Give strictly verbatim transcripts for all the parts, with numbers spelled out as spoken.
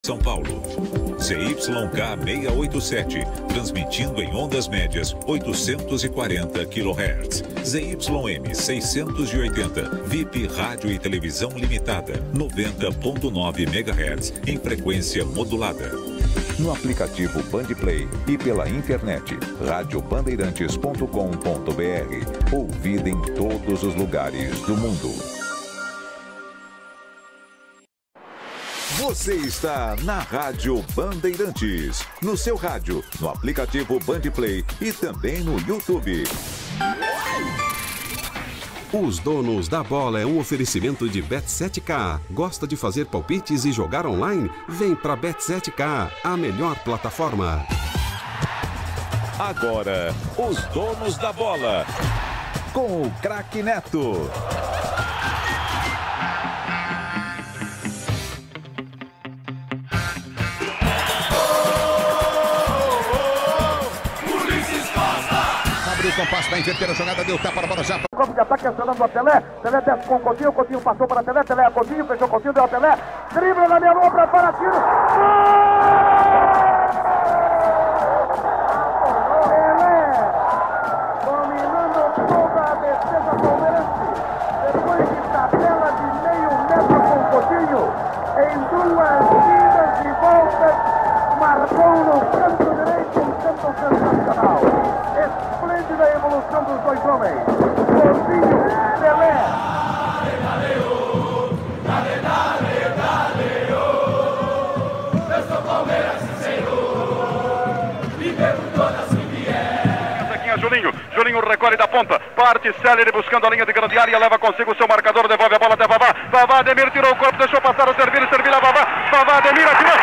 São Paulo. Z Y K seiscentos e oitenta e sete, transmitindo em ondas médias oitocentos e quarenta quilohertz. Z Y M seiscentos e oitenta, V I P Rádio e Televisão Limitada, noventa ponto nove megahertz, em frequência modulada. No aplicativo Bandplay e pela internet, rádio bandeirantes ponto com ponto br. Ouvida em todos os lugares do mundo. Você está na Rádio Bandeirantes, no seu rádio, no aplicativo Bandplay e também no YouTube. Os Donos da Bola é um oferecimento de Bet sete K. Gosta de fazer palpites e jogar online? Vem pra Bet sete K, a melhor plataforma. Agora, os Donos da Bola, com o craque Neto. O compasso para inverter a jogada, deu tapa na bola já. O campo de ataque acionando a Pelé. Pelé desce com o Coutinho, Coutinho passou para Pelé, Pelé a Coutinho, fechou Coutinho, deu a Pelé. Dribla na minha mão, prepara tiro. Pelé dominando toda a defesa palmeirense. Depois de tabela de meio metro com o Coutinho, em duas idas e voltas, marcou no canto direito um canto sensacional. Esplêndida evolução dos dois homens. Coutinho, Pelé. Eu sou Palmeiras, Senhor. Viver toda assim vier. Aqui é Julinho. Julinho recolhe da ponta. Parte Célere buscando a linha de grande área. Leva consigo o seu marcador. Devolve a bola até Vavá. Vavá, Ademir tirou o corpo. Deixou passar o Servir. Servir a Vavá. Vavá, Ademir atirou.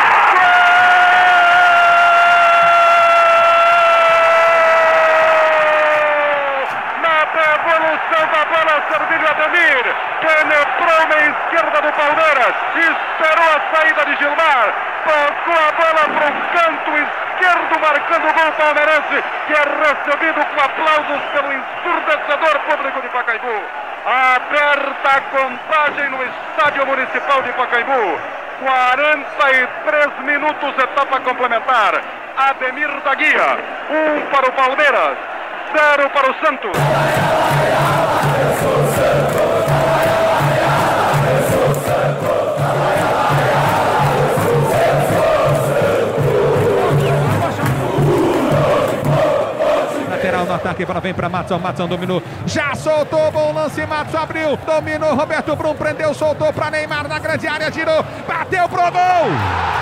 Servilho Ademir penetrou na esquerda do Palmeiras, esperou a saída de Gilmar, tocou a bola para o canto esquerdo, marcando o gol palmeirense, que é recebido com aplausos pelo ensurdecedor público de Pacaembu. Aberta a contagem no Estádio Municipal de Pacaembu. quarenta e três minutos, etapa complementar. Ademir da Guia, um para o Palmeiras, zero para o Santos. Lateral no ataque, para vem para Matson, Matson dominou, já soltou, bom lance, Matson abriu, dominou, Roberto Brum prendeu, soltou para Neymar na grande área, girou, bateu pro gol!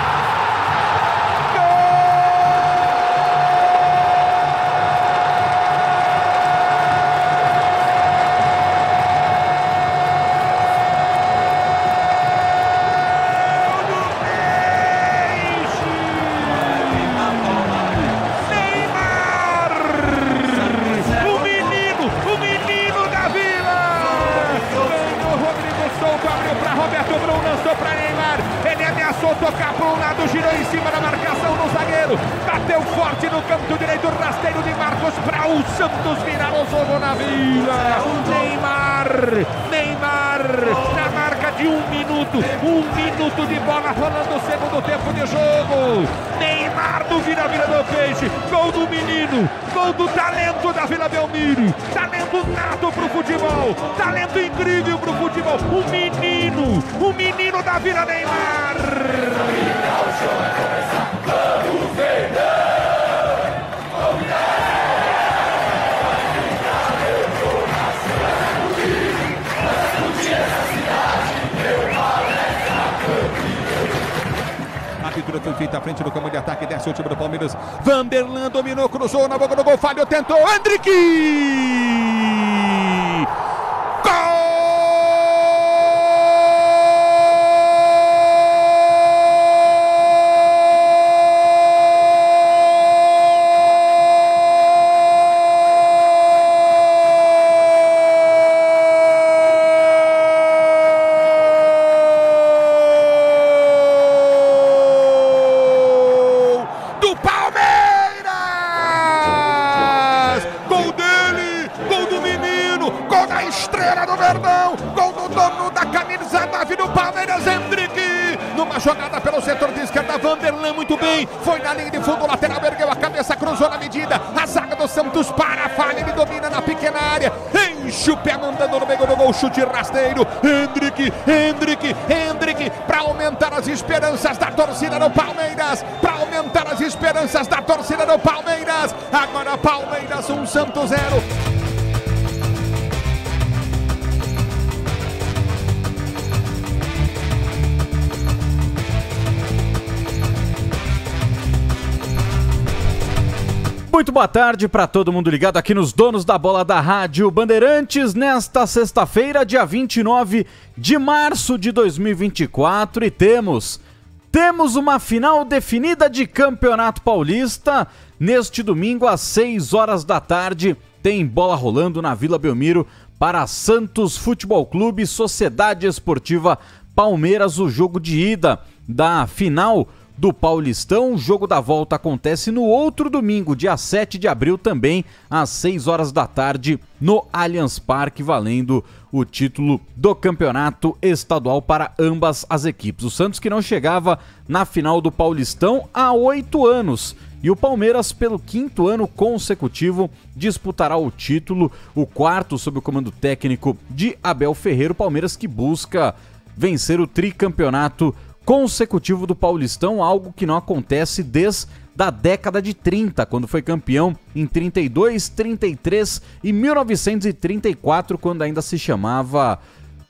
Tocar para um lado, girou em cima da marcação no zagueiro, bateu forte no canto direito, rasteiro de Marcos para o Santos virar o jogo na Vila. Neymar, Neymar, na marca de um minuto, um minuto de bola rolando o segundo tempo de jogo. Neymar do Vila Vila do Peixe, gol do menino, gol do talento da Vila Belmiro, talento nato pro futebol, talento incrível pro futebol, o menino, o menino da Vila Neymar. A pintura foi feita à frente do campo de ataque, desce o time do Palmeiras. Vanderlan dominou, cruzou na boca do gol, falhou, tentou, Hendrick! jogada pelo setor de esquerda, Vanderlan muito bem, foi na linha de fundo, lateral, ergueu a cabeça, cruzou na medida, a zaga do Santos para a falha, ele domina na pequena área, enche o pé mandando no meio do gol, chute rasteiro, Hendrick, Hendrick, Hendrick, para aumentar as esperanças da torcida do Palmeiras, para aumentar as esperanças da torcida do Palmeiras, agora Palmeiras um, Santos zero. Muito boa tarde para todo mundo ligado aqui nos Donos da Bola da Rádio Bandeirantes, nesta sexta-feira, dia vinte e nove de março de dois mil e vinte e quatro, e temos, temos uma final definida de Campeonato Paulista. Neste domingo, às seis horas da tarde, tem bola rolando na Vila Belmiro para Santos Futebol Clube, Sociedade Esportiva Palmeiras, o jogo de ida da final do Paulistão. O jogo da volta acontece no outro domingo, dia sete de abril, também às seis horas da tarde, no Allianz Parque, valendo o título do campeonato estadual para ambas as equipes. O Santos, que não chegava na final do Paulistão há oito anos, e o Palmeiras, pelo quinto ano consecutivo, disputará o título, o quarto sob o comando técnico de Abel Ferreira. O Palmeiras que busca vencer o tricampeonato consecutivo do Paulistão, algo que não acontece desde a década de trinta, quando foi campeão em trinta e dois, trinta e três e mil novecentos e trinta e quatro, quando ainda se chamava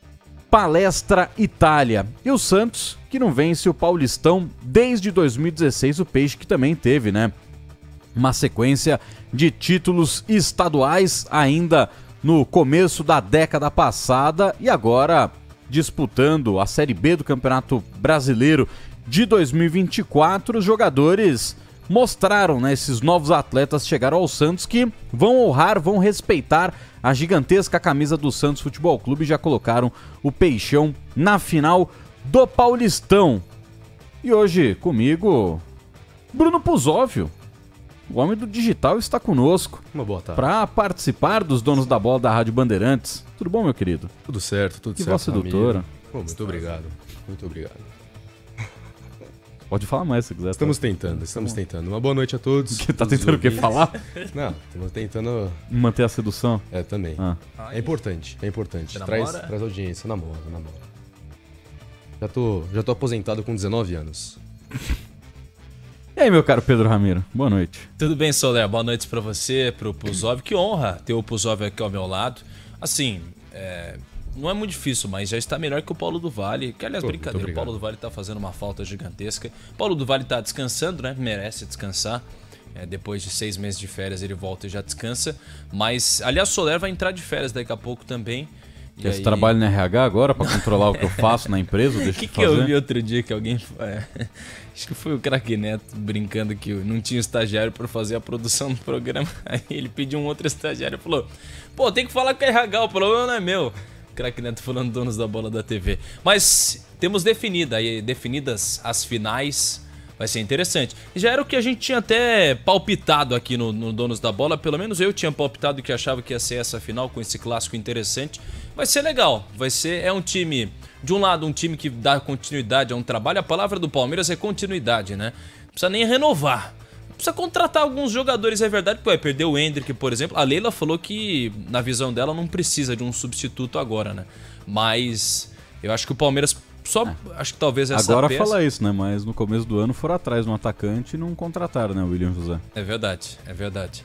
Palestra Itália. E o Santos, que não vence o Paulistão desde dois mil e dezesseis, o Peixe que também teve, né, uma sequência de títulos estaduais ainda no começo da década passada, e agora disputando a Série B do Campeonato Brasileiro de dois mil e vinte e quatro, os jogadores mostraram, né, esses novos atletas chegaram ao Santos, que vão honrar, vão respeitar a gigantesca camisa do Santos Futebol Clube, e já colocaram o Peixão na final do Paulistão. E hoje comigo, Bruno Puzóvio, o homem do digital, está conosco. Uma boa tarde. Para participar dos Donos da Bola da Rádio Bandeirantes. Tudo bom, meu querido? Tudo certo, tudo que certo. Que voz sedutora. Pô, muito obrigado, muito obrigado. Pode falar mais se quiser. Estamos tá? tentando, estamos tentando. Uma boa noite a todos. Que tá tentando o quê? Falar? Não, estamos tentando... Manter a sedução? É, também. Ah. É importante, é importante. Traz, traz audiência, namora, namora. Já tô, já tô aposentado com dezenove anos. E aí, meu caro Pedro Ramiro, boa noite. Tudo bem, Soler? Boa noite pra você, pro Puzóvio. Que honra ter o Puzóvio aqui ao meu lado. Assim, é, não é muito difícil, mas já está melhor que o Paulo do Vale. Que, aliás, Pô, brincadeira, o Paulo do Vale tá fazendo uma falta gigantesca. Paulo do Vale tá descansando, né? Merece descansar. É, depois de seis meses de férias ele volta e já descansa. Mas, aliás, o Soler vai entrar de férias daqui a pouco também. Quer esse aí... trabalho na R H agora pra controlar o que eu faço na empresa? O que, que eu vi outro dia que alguém... É, acho que foi o Craque Neto brincando que não tinha estagiário pra fazer a produção do programa. Aí ele pediu um outro estagiário e falou: pô, tem que falar com a R H, o problema não é meu. Craque Neto falando Donos da Bola da T V. Mas temos definida, aí, definidas as finais. Vai ser interessante. Já era o que a gente tinha até palpitado aqui no, no Donos da Bola. Pelo menos eu tinha palpitado que achava que ia ser essa final com esse clássico interessante. Vai ser legal. Vai ser... É um time... De um lado, um time que dá continuidade a um trabalho. A palavra do Palmeiras é continuidade, né? Não precisa nem renovar. Precisa contratar alguns jogadores, é verdade. Pô, perder o Hendrick, por exemplo. A Leila falou que, na visão dela, não precisa de um substituto agora, né? Mas eu acho que o Palmeiras... Só, é. Acho que talvez essa Agora peça... fala isso, né? Mas no começo do ano foram atrás de um atacante e não contrataram, né? O William José. É verdade, é verdade.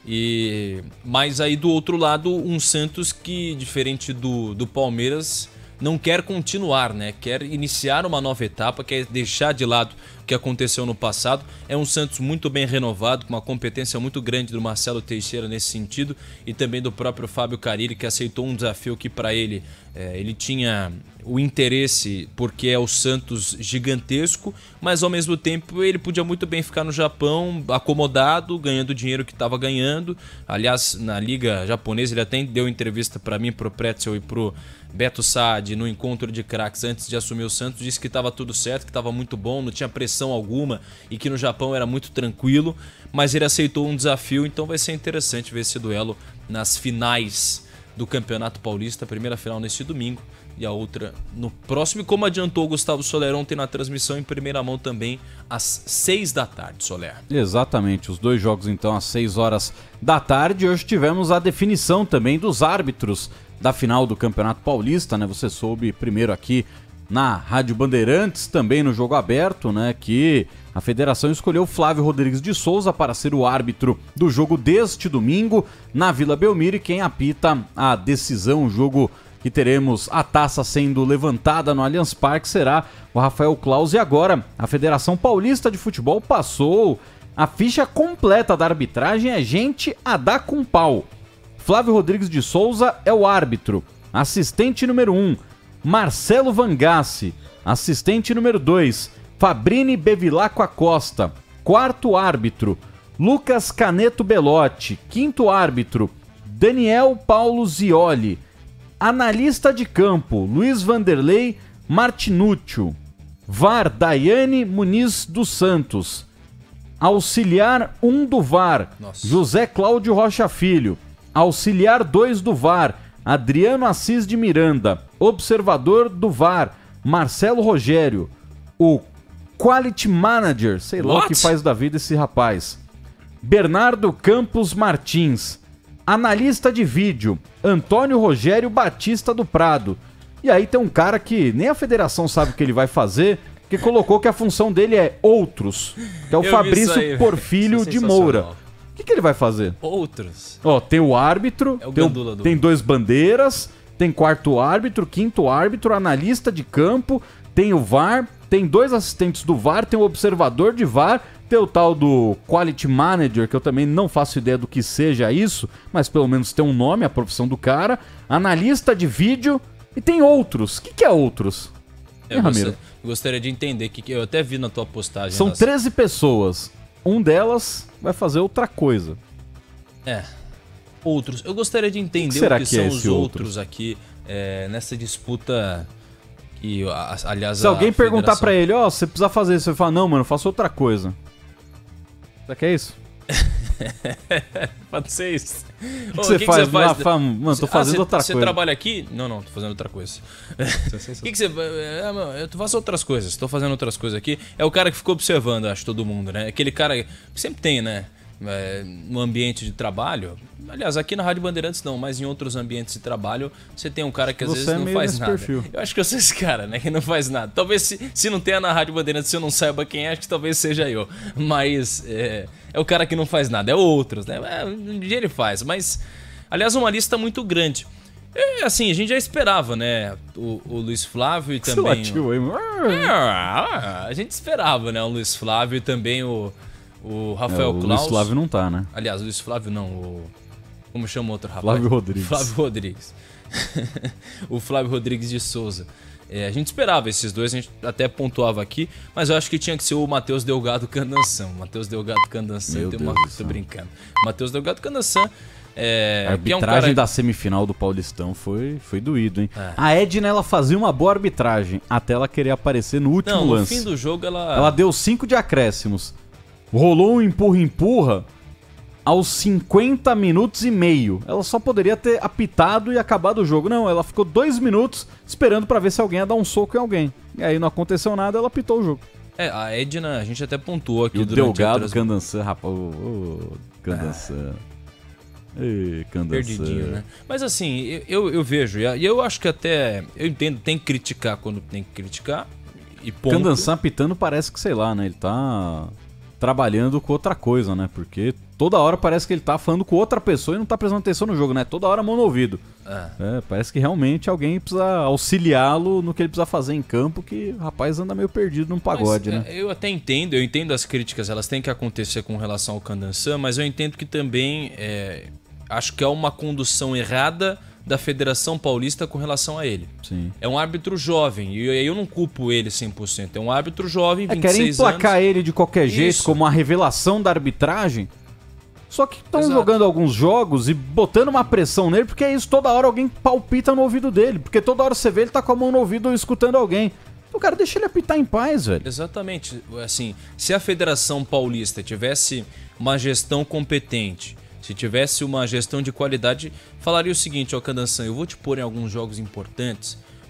E... Mas aí do outro lado, um Santos que, diferente do, do Palmeiras, não quer continuar, né? Quer iniciar uma nova etapa, quer deixar de lado o que aconteceu no passado. É um Santos muito bem renovado, com uma competência muito grande do Marcelo Teixeira nesse sentido, e também do próprio Fábio Carille, que aceitou um desafio que para ele, é, ele tinha o interesse porque é o Santos gigantesco, mas ao mesmo tempo ele podia muito bem ficar no Japão acomodado, ganhando o dinheiro que estava ganhando. Aliás, na Liga Japonesa ele até deu entrevista para mim, pro Pretzel e pro Beto Saad no encontro de craques antes de assumir o Santos, disse que estava tudo certo, que estava muito bom, não tinha pressão alguma e que no Japão era muito tranquilo, mas ele aceitou um desafio, então vai ser interessante ver esse duelo nas finais do Campeonato Paulista, a primeira final neste domingo, e a outra no próximo. E como adiantou o Gustavo Soler ontem na transmissão em primeira mão também, às seis da tarde, Soler. Exatamente, os dois jogos então às seis horas da tarde. Hoje tivemos a definição também dos árbitros da final do Campeonato Paulista, né? Você soube primeiro aqui na Rádio Bandeirantes, também no Jogo Aberto, né? Que a federação escolheu Flávio Rodrigues de Souza para ser o árbitro do jogo deste domingo na Vila Belmiro, e quem apita a decisão, o jogo que teremos a taça sendo levantada no Allianz Parque, será o Rafael Claus. E agora a Federação Paulista de Futebol passou a ficha completa da arbitragem, é gente a dar com pau. Flávio Rodrigues de Souza é o árbitro. Assistente número um, Marcelo Vangassi. Assistente número dois, Fabrini Bevilacqua Acosta. Quarto árbitro, Lucas Caneto Belotti. Quinto árbitro, Daniel Paulo Zioli. Analista de campo, Luiz Vanderlei Martinúcio. V A R, Daiane Muniz dos Santos. Auxiliar um do V A R, Nossa. José Cláudio Rocha Filho. Auxiliar dois do V A R, Adriano Assis de Miranda. Observador do V A R, Marcelo Rogério. O Quality Manager, sei lá What? o que faz da vida esse rapaz, Bernardo Campos Martins. Analista de vídeo, Antônio Rogério Batista do Prado. E aí tem um cara que nem a federação sabe o que ele vai fazer, que colocou que a função dele é outros, que é o Eu Fabrício aí, Porfílio de Moura. O que, que ele vai fazer? Outros. Ó, tem o árbitro, é o tem, o, do... tem dois bandeiras, tem quarto árbitro, quinto árbitro, analista de campo, tem o V A R, tem dois assistentes do V A R, tem o observador de V A R, tem o tal do Quality Manager, que eu também não faço ideia do que seja isso, mas pelo menos tem um nome, a profissão do cara, analista de vídeo, e tem outros. O que, que é outros? Eu, gostaria, eu gostaria de entender, que eu até vi na tua postagem. São nas... treze pessoas, um delas vai fazer outra coisa. É, outros. Eu gostaria de entender que será o que, que são é os outros, outros aqui é, nessa disputa... Que, aliás, se alguém perguntar federação... pra ele, ó, oh, você precisa fazer isso, você fala, não, mano, eu faço outra coisa. Será que é isso? Pode ser isso. O que, que, você, que faz? que você faz? Fala, mano, tô fazendo ah, outra cê, coisa. Você trabalha aqui? Não, não, tô fazendo outra coisa. O que, que você... É, eu faço outras coisas, tô fazendo outras coisas aqui. É o cara que ficou observando, acho, todo mundo, né? Aquele cara que sempre tem, né? É, no ambiente de trabalho, aliás, aqui na Rádio Bandeirantes não, mas em outros ambientes de trabalho, você tem um cara que às você vezes é não faz nada. Perfil. Eu acho que eu sou esse cara, né? Que não faz nada. Talvez se, se não tenha na Rádio Bandeirantes, se eu não saiba quem é, acho que talvez seja eu. Mas é, é o cara que não faz nada, é outros, né? É, um dia ele faz, mas aliás, uma lista muito grande. É, assim, a gente já esperava, né? O, o Luiz Flávio e também. Latiu, hein? É, a gente esperava, né? O Luiz Flávio e também o. O Rafael é, o Claus. Luiz Flávio não tá, né? Aliás, o Luiz Flávio não, o... Como chama o outro rapaz? Flávio Rodrigues. Flávio Rodrigues. O Flávio Rodrigues de Souza. É, a gente esperava esses dois, a gente até pontuava aqui, mas eu acho que tinha que ser o Matheus Delgado Candanção. Matheus Delgado Candanção, tem uma... Tô brincando. Matheus Delgado Candanção. É, a arbitragem que é um cara... da semifinal do Paulistão foi, foi doído, hein? É. A Edna, ela fazia uma boa arbitragem, até ela querer aparecer no último não, lance. No fim do jogo, ela... Ela deu cinco de acréscimos. Rolou um empurra-empurra aos cinquenta minutos e meio. Ela só poderia ter apitado e acabado o jogo. Não, ela ficou dois minutos esperando pra ver se alguém ia dar um soco em alguém. E aí não aconteceu nada, ela apitou o jogo. É, a Edna, a gente até pontuou aqui e o durante Delgado a trans... Candanção, rapaz. Ô, oh, oh, Candanção. Ah. Ei, Candanção. Perdidinho, né? Mas assim, eu, eu vejo, e eu acho que até... Eu entendo, tem que criticar quando tem que criticar. E ponto. Candanção apitando parece que, sei lá, né? Ele tá... trabalhando com outra coisa, né? Porque toda hora parece que ele tá falando com outra pessoa e não tá prestando atenção no jogo, né? Toda hora mão no ouvido. É. É, parece que realmente alguém precisa auxiliá-lo no que ele precisa fazer em campo, que o rapaz anda meio perdido num pagode, mas, né? É, eu até entendo, eu entendo as críticas, elas têm que acontecer com relação ao Candanção, mas eu entendo que também é, acho que é uma condução errada da Federação Paulista com relação a ele. Sim. É um árbitro jovem, e eu, eu não culpo ele cem por cento. É um árbitro jovem, vinte e seis anos. É, querem emplacar anos. ele de qualquer jeito, Isso. como uma revelação da arbitragem. Só que estão jogando alguns jogos e botando uma pressão nele, porque é isso, toda hora alguém palpita no ouvido dele. Porque toda hora você vê ele tá com a mão no ouvido ou escutando alguém. O cara deixa ele apitar em paz, velho. Exatamente. Assim, se a Federação Paulista tivesse uma gestão competente, se tivesse uma gestão de qualidade, falaria o seguinte, ó, Candanção, eu vou te pôr em alguns jogos importantes,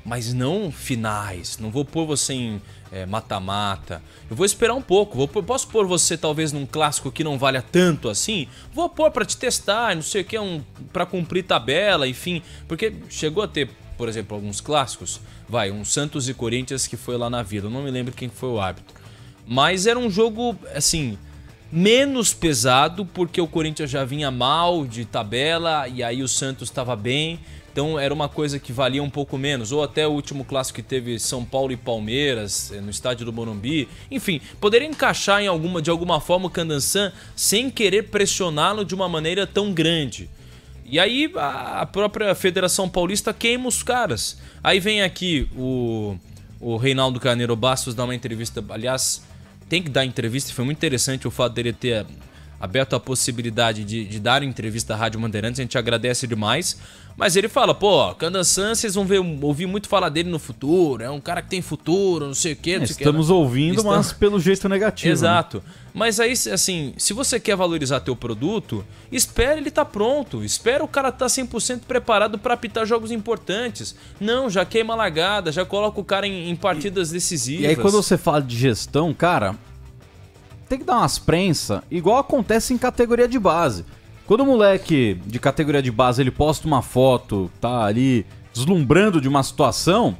mas não finais. Não vou pôr você em mata-mata. É, eu vou esperar um pouco. Vou, posso pôr você talvez num clássico que não valha tanto assim? Vou pôr pra te testar, não sei o que, um, pra cumprir tabela, enfim. Porque chegou a ter, por exemplo, alguns clássicos. Vai, um Santos e Corinthians que foi lá na Vila. Eu não me lembro quem foi o árbitro. Mas era um jogo, assim, menos pesado, porque o Corinthians já vinha mal de tabela e aí o Santos estava bem. Então era uma coisa que valia um pouco menos. Ou até o último clássico que teve São Paulo e Palmeiras, no estádio do Morumbi. Enfim, poderia encaixar em alguma, de alguma forma o Candançã sem querer pressioná-lo de uma maneira tão grande. E aí a própria Federação Paulista queima os caras. Aí vem aqui o, o Reinaldo Carneiro Bastos dar uma entrevista. Aliás, tem que dar entrevista. Foi muito interessante o fato dele ter aberto a possibilidade de, de dar entrevista à Rádio Bandeirantes. A gente agradece demais. Mas ele fala, pô, Candançã, vocês vão ver, ouvir muito falar dele no futuro. É um cara que tem futuro, não sei o quê. Não sei Estamos que, ouvindo, Estamos... mas pelo jeito negativo. Exato. Né? Mas aí, assim, se você quer valorizar teu produto, espera ele tá pronto. Espera o cara tá cem por cento preparado para apitar jogos importantes. Não, já queima a largada, já coloca o cara em, em partidas decisivas. E aí quando você fala de gestão, cara, tem que dar umas prensas, igual acontece em categoria de base. Quando o moleque de categoria de base ele posta uma foto, tá ali deslumbrando de uma situação,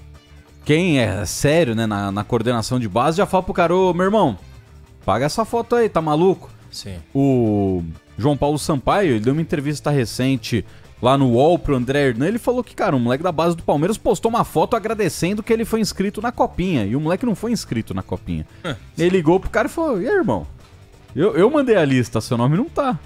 quem é sério, né, na, na coordenação de base já fala pro cara, ô meu irmão, paga essa foto aí, tá maluco? Sim. O João Paulo Sampaio, ele deu uma entrevista recente lá no U O L pro André Hernan, ele falou que, cara, o moleque da base do Palmeiras postou uma foto agradecendo que ele foi inscrito na Copinha, e o moleque não foi inscrito na Copinha. Ele ligou pro cara e falou, e aí, irmão, eu, eu mandei a lista, seu nome não tá.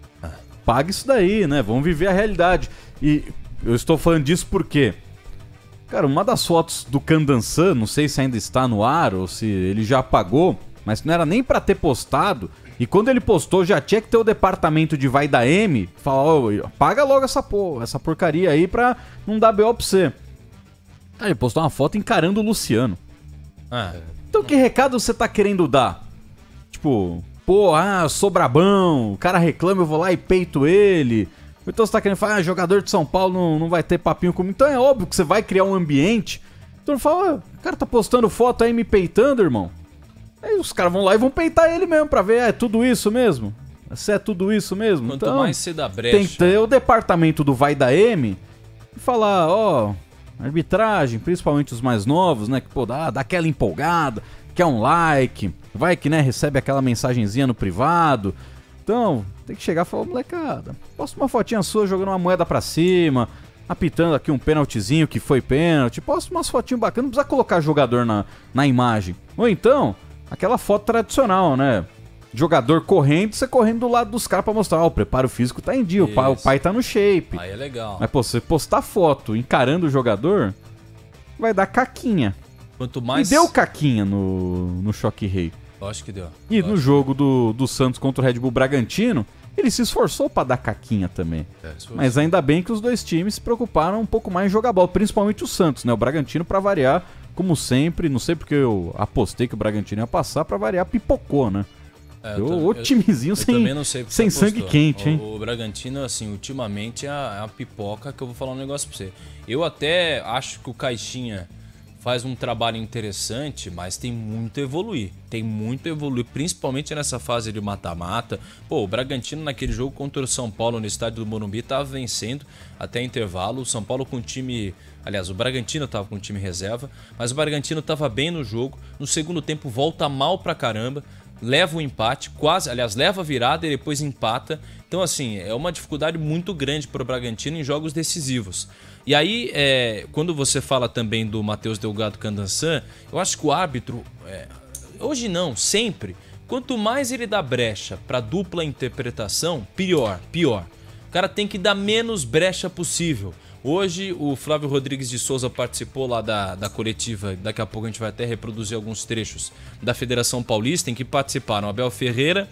Paga isso daí, né? Vamos viver a realidade. E eu estou falando disso porque, cara, uma das fotos do Candançã, não sei se ainda está no ar ou se ele já apagou, mas não era nem pra ter postado. E quando ele postou, já tinha que ter o departamento de Vai da M falar, ó, oh, paga logo essa, por, essa porcaria aí pra não dar B O pra você. Aí ele postou uma foto encarando o Luciano. Ah. Então que recado você tá querendo dar? Tipo... Pô, ah, eu sou brabão, o cara reclama, eu vou lá e peito ele. Então você tá querendo falar, ah, jogador de São Paulo não, não vai ter papinho comigo. Então é óbvio que você vai criar um ambiente. Então fala, ah, o cara tá postando foto aí me peitando, irmão. Aí os caras vão lá e vão peitar ele mesmo pra ver, ah, é tudo isso mesmo? Se é tudo isso mesmo? Quanto então, mais você dá brecha. Tem que ter o departamento do Vai da M e falar, ó, arbitragem, principalmente os mais novos, né, que pô, dá, dá aquela empolgada, quer um like, vai que, né, recebe aquela mensagenzinha no privado. Então, tem que chegar e falar, molecada, posta uma fotinha sua jogando uma moeda pra cima, apitando aqui um pênaltizinho que foi pênalti, posta umas fotinhas bacanas, não precisa colocar jogador na, na imagem. Ou então, aquela foto tradicional, né, jogador correndo, você correndo do lado dos caras pra mostrar, ó, o preparo físico tá em dia, o pai, o pai tá no shape. Aí é legal. Mas, pô, você postar foto encarando o jogador, vai dar caquinha. Quanto mais... E deu caquinha no, no Choque Rei. Eu acho que deu. E no jogo do, do Santos contra o Red Bull Bragantino, ele se esforçou pra dar caquinha também. É, mas ainda bem que os dois times se preocuparam um pouco mais em jogar bola, principalmente o Santos, né? O Bragantino, pra variar, como sempre, não sei porque eu apostei que o Bragantino ia passar, pra variar, pipocou, né? É, eu, o timezinho eu, sem, eu sem sangue quente, hein? O, o Bragantino, assim, ultimamente é a, é a pipoca que eu vou falar um negócio pra você. Eu até acho que o Caixinha faz um trabalho interessante, mas tem muito a evoluir. Tem muito a evoluir, principalmente nessa fase de mata-mata. Pô, o Bragantino naquele jogo contra o São Paulo no estádio do Morumbi tava vencendo até intervalo. O São Paulo com o time... Aliás, o Bragantino tava com o time reserva, mas o Bragantino tava bem no jogo. No segundo tempo volta mal pra caramba, leva o empate, quase, aliás, leva a virada e depois empata. Então, assim, é uma dificuldade muito grande para o Bragantino em jogos decisivos. E aí, é, quando você fala também do Matheus Delgado Candançã, eu acho que o árbitro, é, hoje não, sempre, quanto mais ele dá brecha para dupla interpretação, pior, pior. O cara tem que dar menos brecha possível. Hoje o Flávio Rodrigues de Souza participou lá da, da coletiva, daqui a pouco a gente vai até reproduzir alguns trechos da Federação Paulista, em que participaram Abel Ferreira,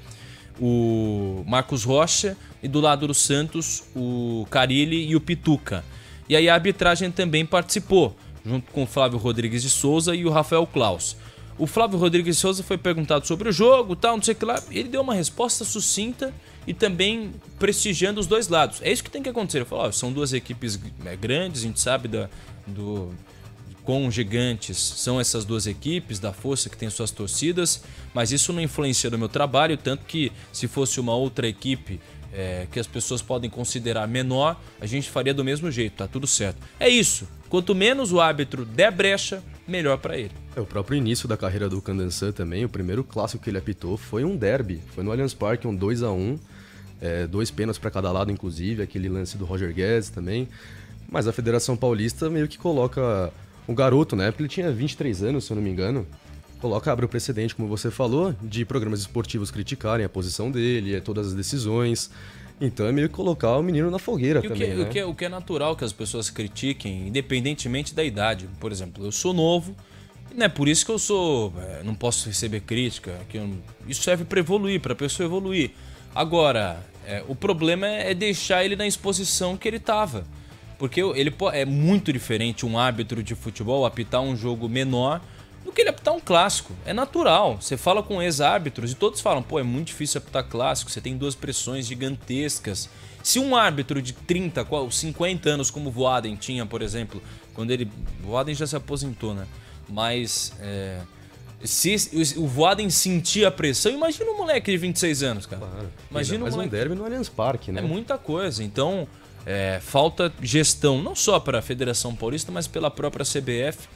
o Marcos Rocha e do lado do Santos o Carilli e o Pituca. E aí a arbitragem também participou, junto com o Flávio Rodrigues de Souza e o Rafael Klaus. O Flávio Rodrigues de Souza foi perguntado sobre o jogo, tal, não sei o que lá, ele deu uma resposta sucinta e também prestigiando os dois lados. É isso que tem que acontecer. Ele falou, ó, são duas equipes grandes, a gente sabe da, do, quão gigantes são essas duas equipes, da força que tem suas torcidas, mas isso não influencia no meu trabalho, tanto que se fosse uma outra equipe é, que as pessoas podem considerar menor, a gente faria do mesmo jeito, tá tudo certo. É isso, quanto menos o árbitro der brecha, melhor para ele. É, o próprio início da carreira do Candançan também, o primeiro clássico que ele apitou foi um derby, foi no Allianz Parque, um dois a um, é, dois pênaltis para cada lado, inclusive, aquele lance do Roger Guedes também, mas a Federação Paulista meio que coloca um garoto, né, porque ele tinha vinte e três anos, se eu não me engano, coloca, abre o precedente, como você falou, de programas esportivos criticarem a posição dele, todas as decisões. Então é meio que colocar o menino na fogueira e também, o que, né? O que, é, o que é natural que as pessoas critiquem, independentemente da idade. Por exemplo, eu sou novo, e não é por isso que eu sou, é, não posso receber crítica. Que eu, isso serve para evoluir, para a pessoa evoluir. Agora, é, o problema é deixar ele na exposição que ele estava. Porque ele é muito diferente um árbitro de futebol apitar um jogo menor do que ele apitar um clássico. É natural. Você fala com ex-árbitros e todos falam, pô, é muito difícil apitar clássico, você tem duas pressões gigantescas. Se um árbitro de trinta, cinquenta anos, como o Voaden tinha, por exemplo, quando ele... O Voaden já se aposentou, né? Mas... É... Se o Voaden sentia a pressão, imagina um moleque de vinte e seis anos, cara. Claro. Imagina um Mas moleque... um derby no Allianz Parque, né? É muita coisa. Então, é, falta gestão, não só para a Federação Paulista, mas pela própria C B F.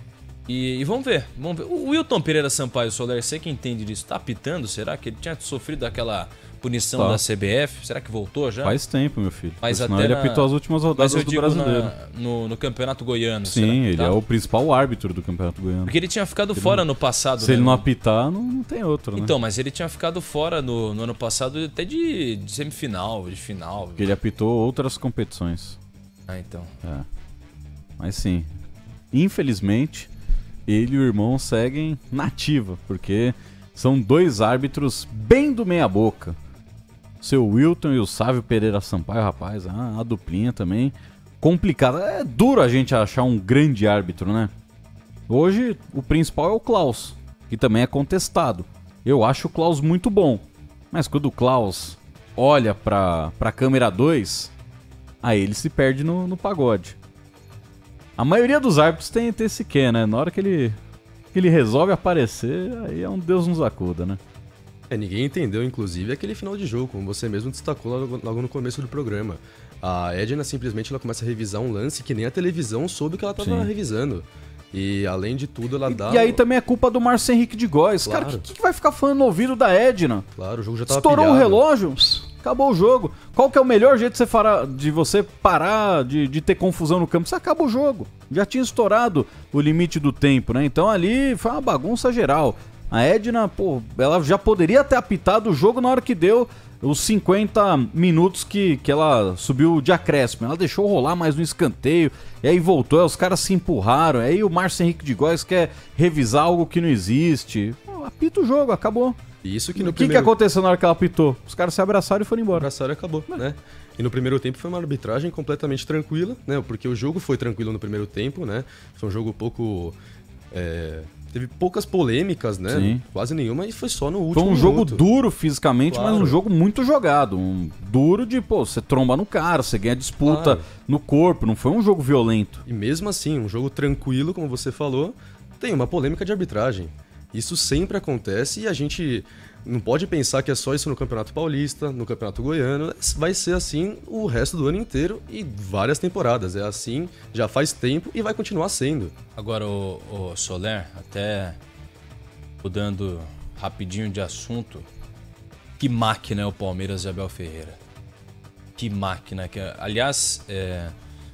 E, e vamos ver, vamos ver. O Wilton Pereira Sampaio Soler, você que entende disso, tá apitando? Será que ele tinha sofrido aquela punição Tá. da C B F? Será que voltou já? Faz tempo, meu filho. Mas Senão até ele na- apitou as últimas rodadas Mas eu do digo Brasileiro. na- no, no Campeonato Goiano. Sim, será? ele Tá? é o principal árbitro do Campeonato Goiano. Porque ele tinha ficado Ele fora não- no passado. Se né? ele não apitar, não, não tem outro, né? Então, mas ele tinha ficado fora no, no ano passado até de, de semifinal, de final. Porque ele apitou outras competições. Ah, então. É. Mas sim, infelizmente, ele e o irmão seguem na ativa, porque são dois árbitros bem do meia-boca. Seu Wilton e o Sávio Pereira Sampaio, rapaz, ah, a duplinha também. Complicada. É duro a gente achar um grande árbitro, né? Hoje, o principal é o Klaus, que também é contestado. Eu acho o Klaus muito bom, mas quando o Klaus olha pra, pra câmera dois, aí ele se perde no, no pagode. A maioria dos árbitros tem, tem esse quê, né? Na hora que ele, que ele resolve aparecer, aí é um Deus nos acuda, né? É, ninguém entendeu, inclusive, aquele final de jogo, como você mesmo destacou logo, logo no começo do programa. A Edna simplesmente ela começa a revisar um lance que nem a televisão soube que ela estava Sim. revisando. E, além de tudo, ela dá... E aí também é culpa do Márcio Henrique de Góes. Claro. Cara, o que, que vai ficar falando no ouvido da Edna? Claro, o jogo já tava Estourou o pilhado. relógio, acabou o jogo. Qual que é o melhor jeito de você, fará, de você parar de, de ter confusão no campo? Você acaba o jogo. Já tinha estourado o limite do tempo, né? Então ali foi uma bagunça geral. A Edna, pô, ela já poderia ter apitado o jogo na hora que deu os cinquenta minutos que, que ela subiu de acréscimo. Ela deixou rolar mais no escanteio, e aí voltou, aí os caras se empurraram, aí o Márcio Henrique de Góes quer revisar algo que não existe. Pô, apita o jogo, acabou. Isso que no O que, primeiro... que aconteceu na hora que ela apitou? Os caras se abraçaram e foram embora. abraçaram e acabou, né? E no primeiro tempo foi uma arbitragem completamente tranquila, né? Porque o jogo foi tranquilo no primeiro tempo, né? Foi um jogo pouco... é, Teve poucas polêmicas, né? Sim. Quase nenhuma, e foi só no último Foi um jogo minuto. duro fisicamente, Claro. mas um jogo muito jogado. Um duro de, pô, você tromba no cara, você ganha disputa Claro. no corpo, não foi um jogo violento. E mesmo assim, um jogo tranquilo, como você falou, tem uma polêmica de arbitragem. Isso sempre acontece e a gente não pode pensar que é só isso no Campeonato Paulista, no Campeonato Goiano. Vai ser assim o resto do ano inteiro e várias temporadas. É assim, já faz tempo e vai continuar sendo. Agora, o, o Soler, até mudando rapidinho de assunto, que máquina é o Palmeiras e Abel Ferreira. Que máquina. Que, aliás, é,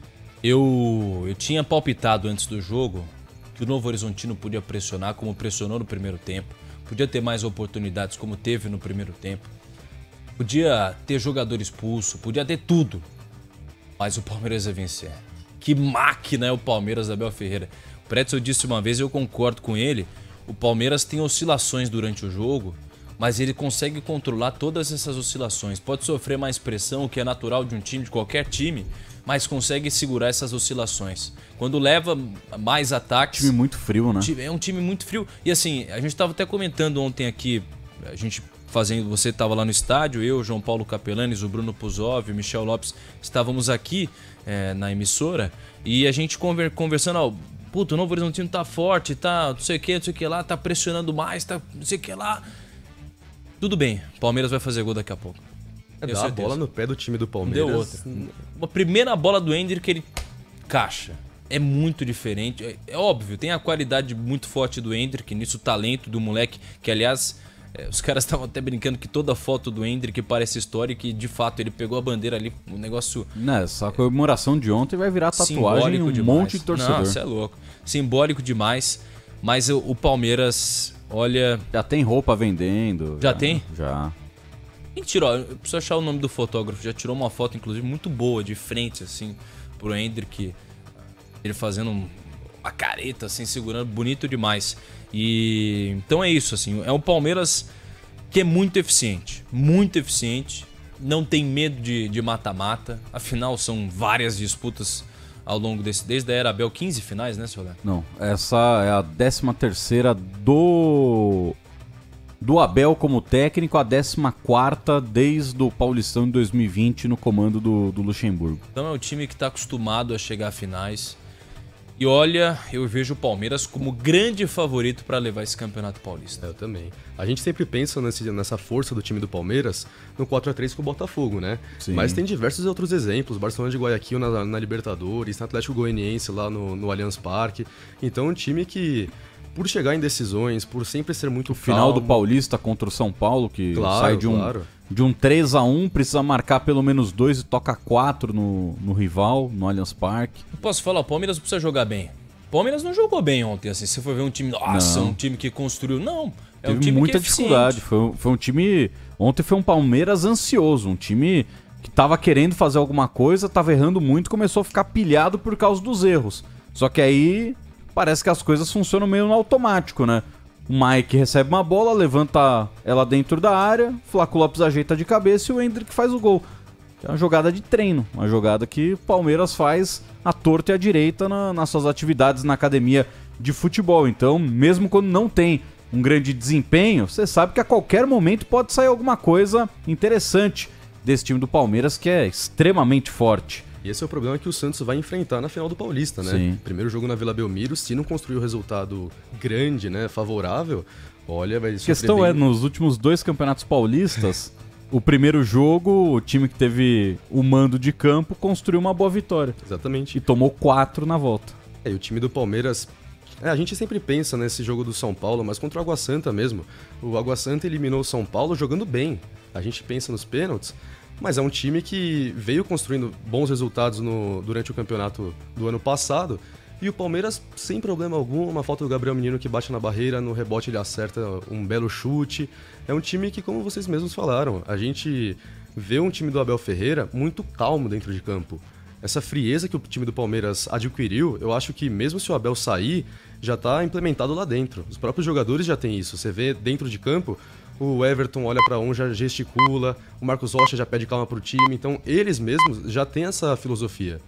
eu, eu tinha palpitado antes do jogo que o Novo Horizontino podia pressionar como pressionou no primeiro tempo. Podia ter mais oportunidades como teve no primeiro tempo. Podia ter jogador expulso, podia ter tudo. Mas o Palmeiras ia vencer. Que máquina é o Palmeiras da Abel Ferreira. O Pretzel disse uma vez, e eu concordo com ele, o Palmeiras tem oscilações durante o jogo, mas ele consegue controlar todas essas oscilações. Pode sofrer mais pressão, o que é natural de um time, de qualquer time, mas consegue segurar essas oscilações. Quando leva mais ataques... Time muito frio, né? É um time muito frio. E assim, a gente estava até comentando ontem aqui, a gente fazendo, você estava lá no estádio, eu, João Paulo Capelanes, o Bruno Puzov, o Michel Lopes, estávamos aqui é, na emissora, e a gente conver, conversando, ó, puta, o Novo Horizontino tá forte, tá não sei o que, não sei o que lá, tá pressionando mais, tá não sei o que lá. Tudo bem, o Palmeiras vai fazer gol daqui a pouco. É dar a bola no pé do time do Palmeiras. Deu outra. A primeira bola do Ender que ele caixa. É muito diferente. É, é óbvio, tem a qualidade muito forte do Ender, nisso o talento do moleque, que aliás, é, os caras estavam até brincando que toda foto do Ender que parece história, que de fato ele pegou a bandeira ali, um negócio... Não, essa comemoração de ontem vai virar tatuagem em um demais. monte de torcedor. Não, você é louco. Simbólico demais, mas o, o Palmeiras, olha... Já tem roupa vendendo. Já, já tem? Já. Quem tirou? Eu preciso achar o nome do fotógrafo. Já tirou uma foto, inclusive, muito boa, de frente, assim, pro Hendrick. Ele fazendo uma careta, assim, segurando, bonito demais. E então é isso, assim. É um Palmeiras que é muito eficiente. Muito eficiente. Não tem medo de mata-mata. Afinal, são várias disputas ao longo desse... Desde a era Abel, quinze finais, né, senhor Léo? Não, essa é a décima terceira do... do Abel como técnico, a décima quarta desde o Paulistão de dois mil e vinte no comando do, do Luxemburgo. Então é o time que está acostumado a chegar a finais. E olha, eu vejo o Palmeiras como grande favorito para levar esse campeonato paulista. Eu também. A gente sempre pensa nesse, nessa força do time do Palmeiras no quatro a três com o Botafogo, né? Sim. Mas tem diversos outros exemplos. Barcelona de Guayaquil na, na Libertadores, no Atlético Goianiense lá no, no Allianz Parque. Então é um time que... por chegar em decisões, por sempre ser muito o final calmo. do Paulista contra o São Paulo, que claro, sai de um, claro. de um três a um, precisa marcar pelo menos dois e toca quatro no, no rival, no Allianz Parque. Eu posso falar, o Palmeiras precisa jogar bem. O Palmeiras não jogou bem ontem, assim, se você for ver um time, nossa, não. um time que construiu, não, é Teve um time muita que é dificuldade, foi, foi um time, ontem foi um Palmeiras ansioso, um time que tava querendo fazer alguma coisa, tava errando muito, começou a ficar pilhado por causa dos erros. Só que aí... parece que as coisas funcionam meio no automático, né? O Mike recebe uma bola, levanta ela dentro da área, Flaco Lopes ajeita de cabeça e o Hendrick faz o gol. É uma jogada de treino, uma jogada que o Palmeiras faz à torta e à direita na, nas suas atividades na academia de futebol. Então, mesmo quando não tem um grande desempenho, você sabe que a qualquer momento pode sair alguma coisa interessante desse time do Palmeiras, que é extremamente forte. E esse é o problema que o Santos vai enfrentar na final do Paulista, né? Sim. Primeiro jogo na Vila Belmiro, se não construir o resultado grande, né, favorável, olha, vai A questão bem... é, nos últimos dois campeonatos paulistas, o primeiro jogo, o time que teve o mando de campo construiu uma boa vitória. Exatamente. E tomou quatro na volta. É, e o time do Palmeiras... É, a gente sempre pensa nesse jogo do São Paulo, mas contra o Água Santa mesmo. O Água Santa eliminou o São Paulo jogando bem. A gente pensa nos pênaltis, mas é um time que veio construindo bons resultados no, durante o campeonato do ano passado. E o Palmeiras, sem problema algum, uma falta do Gabriel Menino que bate na barreira, no rebote ele acerta um belo chute. É um time que, como vocês mesmos falaram, a gente vê um time do Abel Ferreira muito calmo dentro de campo. Essa frieza que o time do Palmeiras adquiriu, eu acho que mesmo se o Abel sair, já está implementado lá dentro. Os próprios jogadores já têm isso. Você vê dentro de campo... O Everton olha para um, já gesticula, o Marcos Rocha já pede calma pro time, então eles mesmos já têm essa filosofia.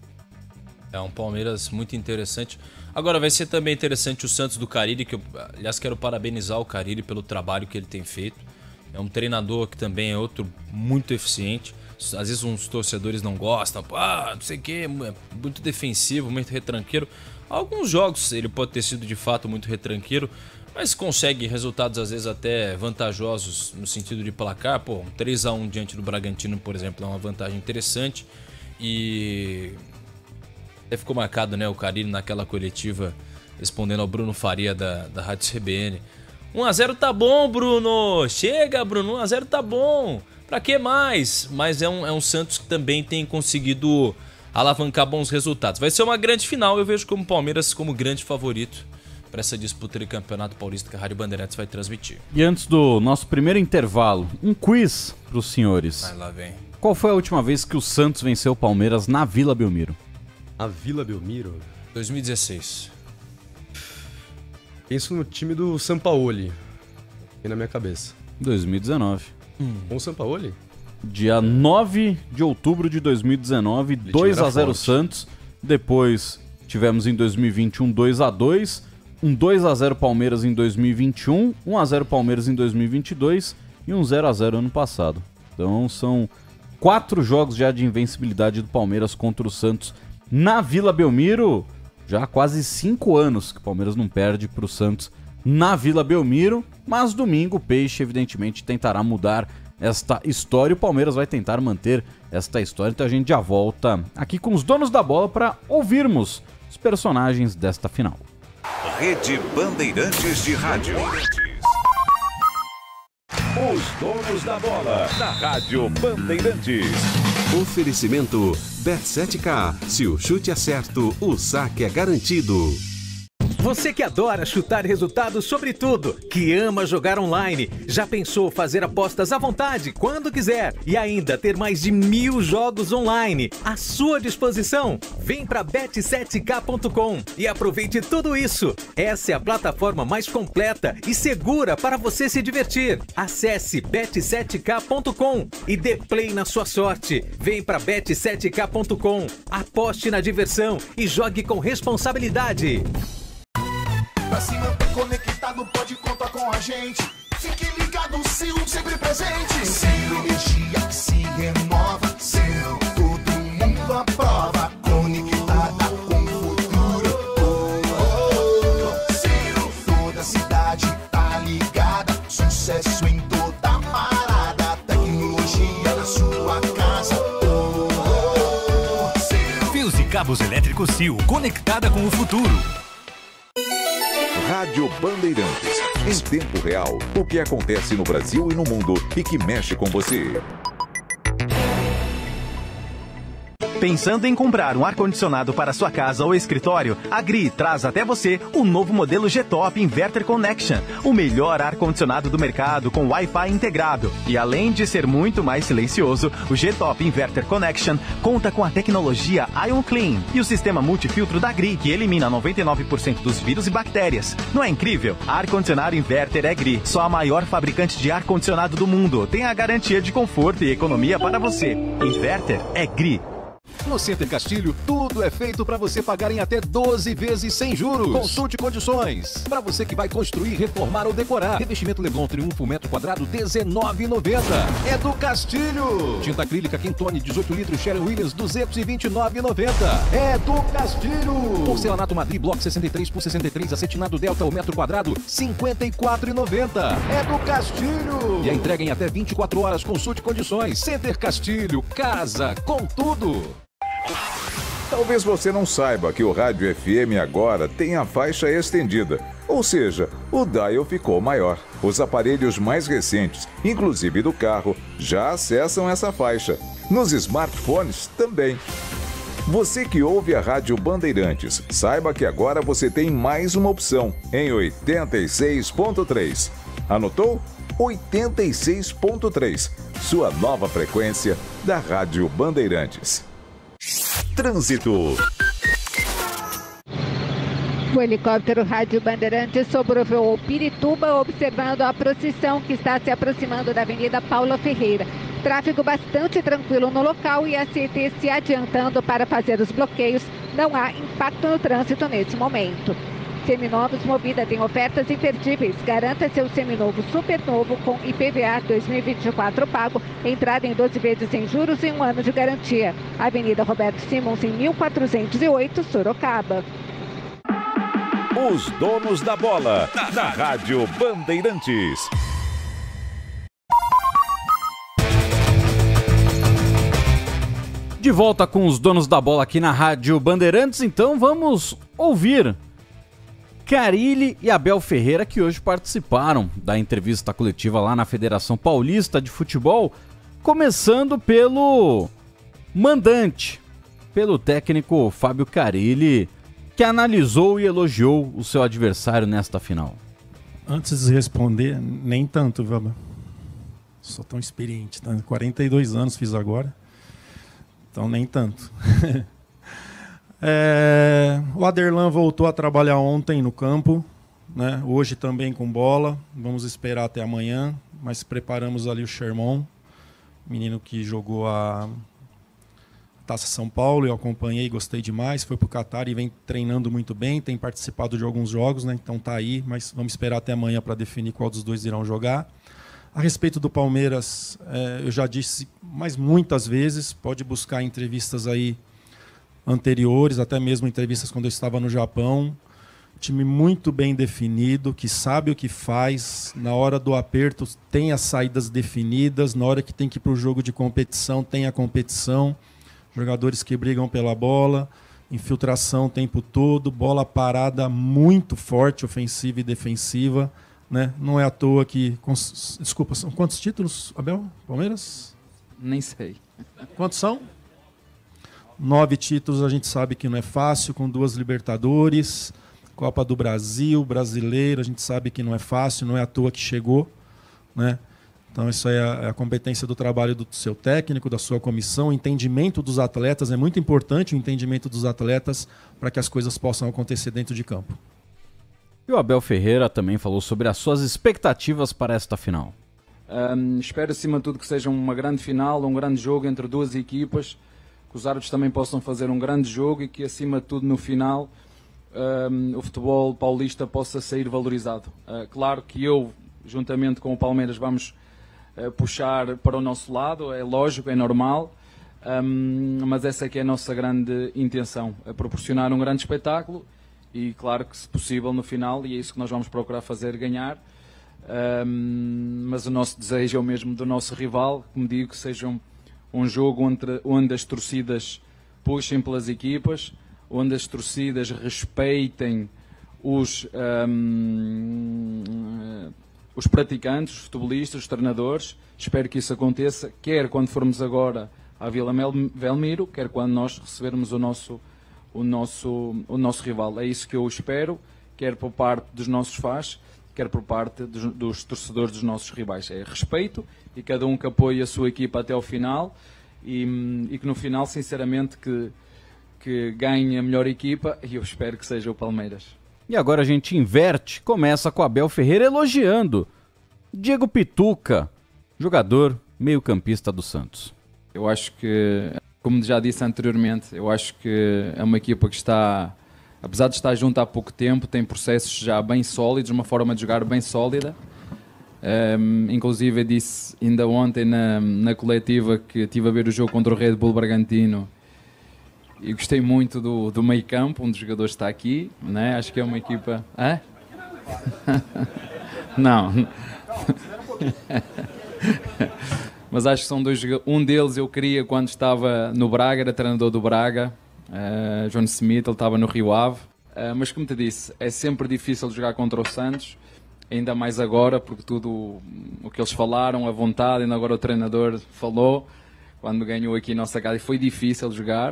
É um Palmeiras muito interessante. Agora vai ser também interessante o Santos do Carille, que eu, aliás, quero parabenizar o Carille pelo trabalho que ele tem feito. É um treinador que também é outro muito eficiente. Às vezes uns torcedores não gostam, ah, não sei o que, muito defensivo, muito retranqueiro. Alguns jogos ele pode ter sido de fato muito retranqueiro, mas consegue resultados às vezes até vantajosos no sentido de placar. Pô, um três a um diante do Bragantino, por exemplo, é uma vantagem interessante. E até ficou marcado, né, o Carille naquela coletiva respondendo ao Bruno Faria da, da Rádio C B N. um a zero tá bom, Bruno! Chega, Bruno, um a zero tá bom! Pra que mais? Mas é um, é um Santos que também tem conseguido alavancar bons resultados. Vai ser uma grande final, eu vejo como Palmeiras como grande favorito para essa disputa de Campeonato Paulista que a Rádio Bandeirantes vai transmitir. E antes do nosso primeiro intervalo, um quiz para os senhores. Vai lá, vem. Qual foi a última vez que o Santos venceu o Palmeiras na Vila Belmiro? A Vila Belmiro? dois mil e dezesseis. Penso no time do Sampaoli. Tem na minha cabeça. dois mil e dezenove. Hum. Com o Sampaoli? Dia nove de outubro de dois mil e dezenove, dois a zero Santos. Depois tivemos em dois mil e vinte um dois a dois, um dois a zero Palmeiras em dois mil e vinte e um, um a zero Palmeiras em dois mil e vinte e dois e um zero a zero ano passado. Então são quatro jogos já de invencibilidade do Palmeiras contra o Santos na Vila Belmiro. Já há quase cinco anos que o Palmeiras não perde para o Santos na Vila Belmiro, mas domingo o Peixe evidentemente tentará mudar esta história e o Palmeiras vai tentar manter esta história. Então a gente já volta aqui com os donos da bola para ouvirmos os personagens desta final. Rede Bandeirantes de Rádio. Os donos da bola, na Rádio Bandeirantes. Oferecimento Bet sete K. Se o chute é certo, o saque é garantido. Você que adora chutar resultados sobre tudo, que ama jogar online, já pensou fazer apostas à vontade, quando quiser, e ainda ter mais de mil jogos online à sua disposição? Vem para bet sete k ponto com e aproveite tudo isso. Essa é a plataforma mais completa e segura para você se divertir. Acesse bet sete k ponto com e dê play na sua sorte. Vem para bet sete k ponto com, aposte na diversão e jogue com responsabilidade. Pra se manter conectado, pode contar com a gente. Fique ligado, Sil, sempre presente. Sil, energia que se renova. Sil, todo mundo aprova. Conectada com o futuro. Oh, oh, oh. Sil, toda a cidade tá ligada. Sucesso em toda parada. Tecnologia na sua casa. Oh, oh, oh. Sil. Fios e cabos elétricos Sil, conectada com o futuro. Rádio Bandeirantes. Em tempo real, o que acontece no Brasil e no mundo e que mexe com você. Pensando em comprar um ar-condicionado para sua casa ou escritório? A Gri traz até você o novo modelo G-Top Inverter Connection, o melhor ar-condicionado do mercado com Wi-Fi integrado. E além de ser muito mais silencioso, o G-Top Inverter Connection conta com a tecnologia Ion Clean e o sistema multifiltro da Gri, que elimina noventa e nove por cento dos vírus e bactérias. Não é incrível? Ar-condicionado Inverter é Gri, só a maior fabricante de ar-condicionado do mundo. Tem a garantia de conforto e economia para você. Inverter é Gri. No Center Castilho, tudo é feito para você pagar em até doze vezes sem juros. Consulte condições. Para você que vai construir, reformar ou decorar. Revestimento Leblon Triunfo, metro quadrado, dezenove reais e noventa centavos. É do Castilho. Tinta acrílica Quintone, dezoito litros, Sherwin Williams, duzentos e vinte e nove reais e noventa centavos. É do Castilho. Porcelanato Madrid, bloco sessenta e três por sessenta e três, acetinado Delta, o metro quadrado, cinquenta e quatro reais e noventa centavos. É do Castilho. E a entrega em até vinte e quatro horas. Consulte condições. Center Castilho, casa com tudo. Talvez você não saiba que o rádio F M agora tem a faixa estendida, ou seja, o dial ficou maior. Os aparelhos mais recentes, inclusive do carro, já acessam essa faixa. Nos smartphones também. Você que ouve a Rádio Bandeirantes, saiba que agora você tem mais uma opção em oitenta e seis ponto três. Anotou? oitenta e seis ponto três, sua nova frequência da Rádio Bandeirantes. Trânsito. O helicóptero Rádio Bandeirantes sobrevoou Pirituba, observando a procissão que está se aproximando da Avenida Paula Ferreira. Tráfego bastante tranquilo no local e a C E T se adiantando para fazer os bloqueios. Não há impacto no trânsito nesse momento. Seminovos Movida tem ofertas imperdíveis. Garanta seu seminovo supernovo com I P V A dois mil e vinte e quatro pago, entrada em doze vezes sem juros e um ano de garantia. Avenida Roberto Simons, em mil quatrocentos e oito, Sorocaba. Os donos da bola, na Rádio Bandeirantes. De volta com os donos da bola aqui na Rádio Bandeirantes, então vamos ouvir Carille e Abel Ferreira, que hoje participaram da entrevista coletiva lá na Federação Paulista de Futebol, começando pelo mandante, pelo técnico Fábio Carille, que analisou e elogiou o seu adversário nesta final. Antes de responder, nem tanto, viu? Sou tão experiente, tá? quarenta e dois anos fiz agora, então nem tanto. É, o Aderlan voltou a trabalhar ontem no campo, né? Hoje também com bola. Vamos esperar até amanhã, mas preparamos ali o Sherman, menino que jogou a Taça São Paulo, eu acompanhei, gostei demais, foi para o Catar e vem treinando muito bem, tem participado de alguns jogos, né? Então tá aí, mas vamos esperar até amanhã para definir qual dos dois irão jogar. A respeito do Palmeiras, é, eu já disse, mas muitas vezes, pode buscar entrevistas aí anteriores, até mesmo entrevistas quando eu estava no Japão. Time muito bem definido, que sabe o que faz, na hora do aperto tem as saídas definidas, na hora que tem que ir para o jogo de competição, tem a competição, jogadores que brigam pela bola, infiltração o tempo todo, bola parada muito forte, ofensiva e defensiva, né? Não é à toa que... Cons... Desculpa, são quantos títulos, Abel? Palmeiras? Nem sei. Quantos são? Nove títulos, a gente sabe que não é fácil, com duas Libertadores, Copa do Brasil, Brasileiro, a gente sabe que não é fácil, não é à toa que chegou, né? Então isso aí é a competência do trabalho do seu técnico, da sua comissão, o entendimento dos atletas, é muito importante o entendimento dos atletas para que as coisas possam acontecer dentro de campo. E o Abel Ferreira também falou sobre as suas expectativas para esta final. Um, espero acima de tudo que seja uma grande final, um grande jogo entre duas equipas, que os árbitros também possam fazer um grande jogo e que acima de tudo no final um, o futebol paulista possa sair valorizado. Uh, claro que eu, juntamente com o Palmeiras, vamos uh, puxar para o nosso lado, é lógico, é normal, um, mas essa é que é a nossa grande intenção, é proporcionar um grande espetáculo e claro que se possível no final, e é isso que nós vamos procurar fazer, ganhar. Um, mas o nosso desejo é o mesmo do nosso rival, como digo, que seja um, um jogo onde, onde as torcidas puxem pelas equipas, onde as torcidas respeitem os, um, os praticantes, os futebolistas, os treinadores. Espero que isso aconteça, quer quando formos agora à Vila Belmiro, quer quando nós recebermos o nosso, o, nosso, o nosso rival. É isso que eu espero, quer por parte dos nossos fãs, quer por parte dos, dos torcedores dos nossos rivais. É respeito e cada um que apoie a sua equipa até ao final e, e que no final, sinceramente, que, que ganhe a melhor equipa e eu espero que seja o Palmeiras. E agora a gente inverte, começa com Abel Ferreira elogiando Diego Pituca, jogador meio-campista do Santos. Eu acho que, como já disse anteriormente, eu acho que é uma equipa que está... Apesar de estar junto há pouco tempo, tem processos já bem sólidos, uma forma de jogar bem sólida. Um, inclusive, eu disse ainda ontem na, na coletiva que estive a ver o jogo contra o Red Bull Bragantino e gostei muito do, do meio campo, um dos jogadores está aqui, né? Acho que é uma equipa... Hã? Não. Mas acho que são dois jogadores. Um deles eu queria quando estava no Braga, era treinador do Braga. Uh, John Smith, ele estava no Rio Ave, uh, mas como te disse, é sempre difícil jogar contra o Santos, ainda mais agora, porque tudo o que eles falaram, a vontade, ainda agora o treinador falou, quando ganhou aqui a nossa casa, e foi difícil jogar.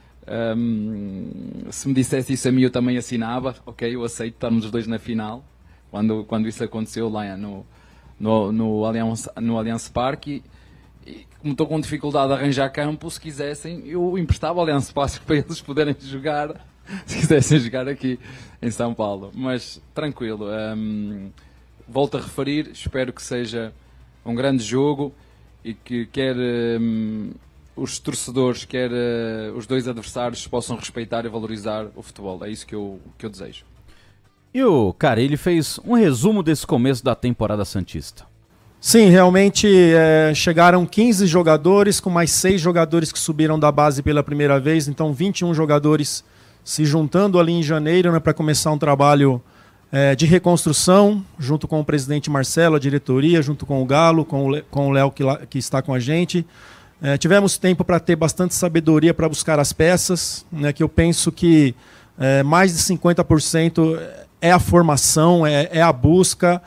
Um, se me dissesse isso a mim eu também assinava, ok, eu aceito estarmos os dois na final, quando, quando isso aconteceu lá no, no, no, Allianz, no Allianz Parque. E como estou com dificuldade de arranjar campo, se quisessem, eu emprestava o Allianz Parque para eles poderem jogar, se quisessem jogar aqui em São Paulo. Mas tranquilo, um, volto a referir, espero que seja um grande jogo e que quer um, os torcedores, quer uh, os dois adversários possam respeitar e valorizar o futebol. É isso que eu, que eu desejo. E o cara, ele fez um resumo desse começo da temporada santista. Sim, realmente é, chegaram quinze jogadores, com mais seis jogadores que subiram da base pela primeira vez, então vinte e um jogadores se juntando ali em janeiro, né, para começar um trabalho é, de reconstrução, junto com o presidente Marcelo, a diretoria, junto com o Galo, com o, com o Léo que, que está com a gente. É, tivemos tempo para ter bastante sabedoria para buscar as peças, né, que eu penso que é, mais de cinquenta por cento é a formação, é, é a busca...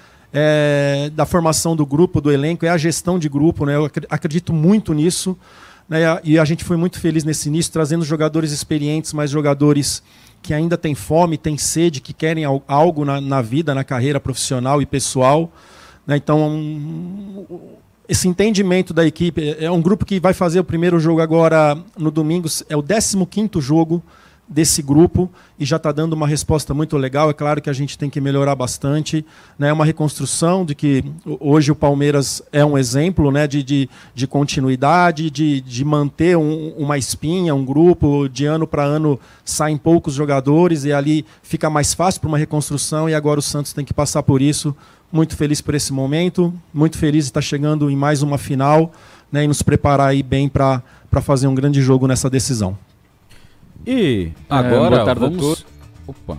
É, da formação do grupo, do elenco, é a gestão de grupo, né? Eu acredito muito nisso, né? E a gente foi muito feliz nesse início, trazendo jogadores experientes, mas jogadores que ainda têm fome, têm sede, que querem algo na, na vida, na carreira profissional e pessoal, né? Então, um, esse entendimento da equipe, é um grupo que vai fazer o primeiro jogo agora no domingo, é o décimo quinto jogo desse grupo e já está dando uma resposta muito legal. É claro que a gente tem que melhorar bastante, né? É uma reconstrução de que hoje o Palmeiras é um exemplo, né? de, de, de continuidade, de, de manter um, uma espinha, um grupo, de ano para ano saem poucos jogadores e ali fica mais fácil para uma reconstrução e agora o Santos tem que passar por isso. Muito feliz por esse momento, muito feliz de estar chegando em mais uma final, né? E nos preparar aí bem para para fazer um grande jogo nessa decisão. E agora é, vamos... Opa.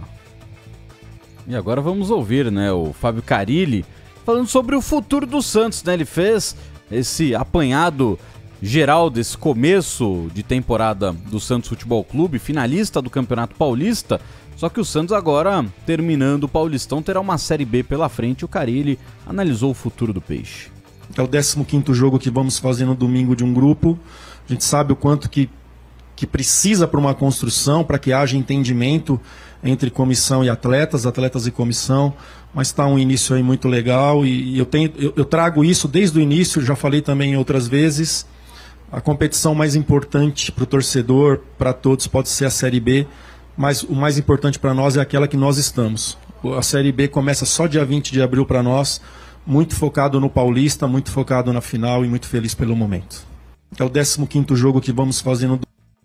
E agora vamos ouvir, né, o Fábio Carilli falando sobre o futuro do Santos, né? Ele fez esse apanhado geral desse começo de temporada do Santos Futebol Clube, finalista do Campeonato Paulista, só que o Santos agora, terminando o Paulistão, terá uma Série B pela frente. O Carilli analisou o futuro do Peixe. É o décimo quinto jogo que vamos fazer no domingo de um grupo. A gente sabe o quanto que, que precisa para uma construção, para que haja entendimento entre comissão e atletas, atletas e comissão, mas está um início aí muito legal e, e eu, tenho, eu, eu trago isso desde o início, já falei também outras vezes. A competição mais importante para o torcedor, para todos, pode ser a Série B, mas o mais importante para nós é aquela que nós estamos. A Série B começa só dia vinte de abril para nós, muito focado no Paulista, muito focado na final e muito feliz pelo momento. É o décimo quinto jogo que vamos fazer no...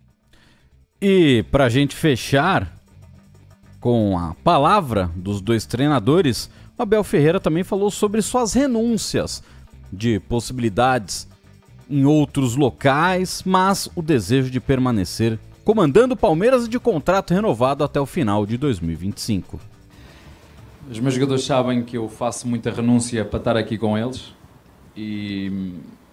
E para a gente fechar com a palavra dos dois treinadores, o Abel Ferreira também falou sobre suas renúncias de possibilidades em outros locais, mas o desejo de permanecer comandando o Palmeiras e de contrato renovado até o final de dois mil e vinte e cinco. Os meus jogadores sabem que eu faço muita renúncia para estar aqui com eles e,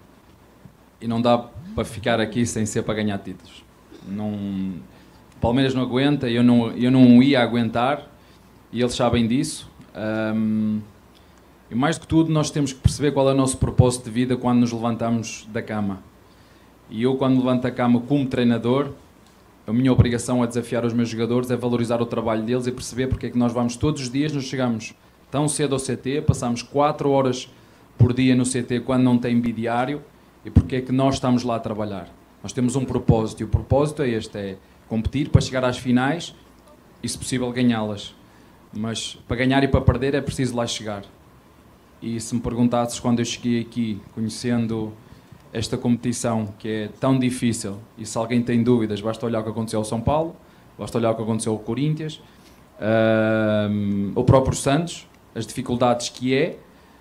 e não dá para ficar aqui sem ser para ganhar títulos. Não, o Palmeiras não aguenta, eu não, eu não ia aguentar e eles sabem disso. Um, E mais do que tudo, nós temos que perceber qual é o nosso propósito de vida quando nos levantamos da cama. E eu, quando me levanto da cama como treinador, a minha obrigação é desafiar os meus jogadores, é valorizar o trabalho deles e perceber porque é que nós vamos todos os dias, nós chegamos tão cedo ao C T, passamos quatro horas por dia no C T quando não tem bidiário e porque é que nós estamos lá a trabalhar. Nós temos um propósito e o propósito é este, é competir para chegar às finais e, se possível, ganhá-las. Mas para ganhar e para perder é preciso lá chegar. E se me perguntasses quando eu cheguei aqui, conhecendo esta competição que é tão difícil, e se alguém tem dúvidas, basta olhar o que aconteceu ao São Paulo, basta olhar o que aconteceu ao Corinthians, um, o próprio Santos, as dificuldades que é,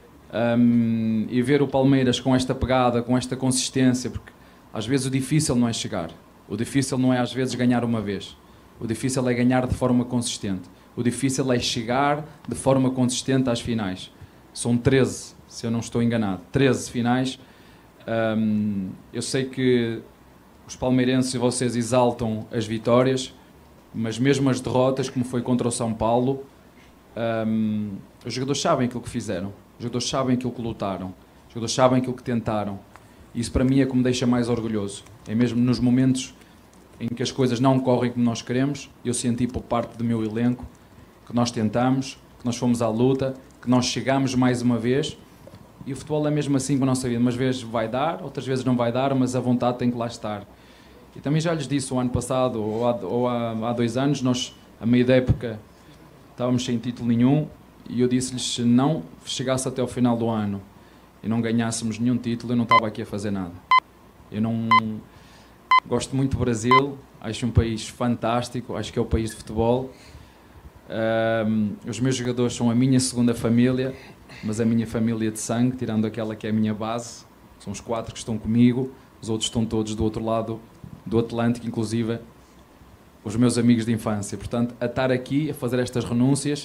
um, e ver o Palmeiras com esta pegada, com esta consistência, porque às vezes o difícil não é chegar, o difícil não é às vezes ganhar uma vez, o difícil é ganhar de forma consistente, o difícil é chegar de forma consistente às finais. São treze, se eu não estou enganado, treze finais. Um, eu sei que os palmeirenses e vocês exaltam as vitórias, mas mesmo as derrotas, como foi contra o São Paulo, um, os jogadores sabem aquilo que fizeram, os jogadores sabem aquilo que lutaram, os jogadores sabem aquilo que tentaram. Isso para mim é que me deixa mais orgulhoso. É mesmo nos momentos em que as coisas não correm como nós queremos, eu senti por parte do meu elenco que nós tentamos, que nós fomos à luta, que nós chegamos mais uma vez, e o futebol é mesmo assim com a nossa vida, umas vezes vai dar, outras vezes não vai dar, mas a vontade tem que lá estar. E também já lhes disse o ano passado, ou há, ou há, há dois anos, nós, a meio da época, estávamos sem título nenhum, e eu disse-lhes, se não chegasse até ao final do ano e não ganhássemos nenhum título, eu não estava aqui a fazer nada. Eu não... Gosto muito do Brasil, acho um país fantástico, acho que é o país de futebol. Um, os meus jogadores são a minha segunda família, mas a minha família de sangue, tirando aquela que é a minha base. São os quatro que estão comigo, os outros estão todos do outro lado do Atlântico, inclusive os meus amigos de infância. Portanto, a estar aqui, a fazer estas renúncias...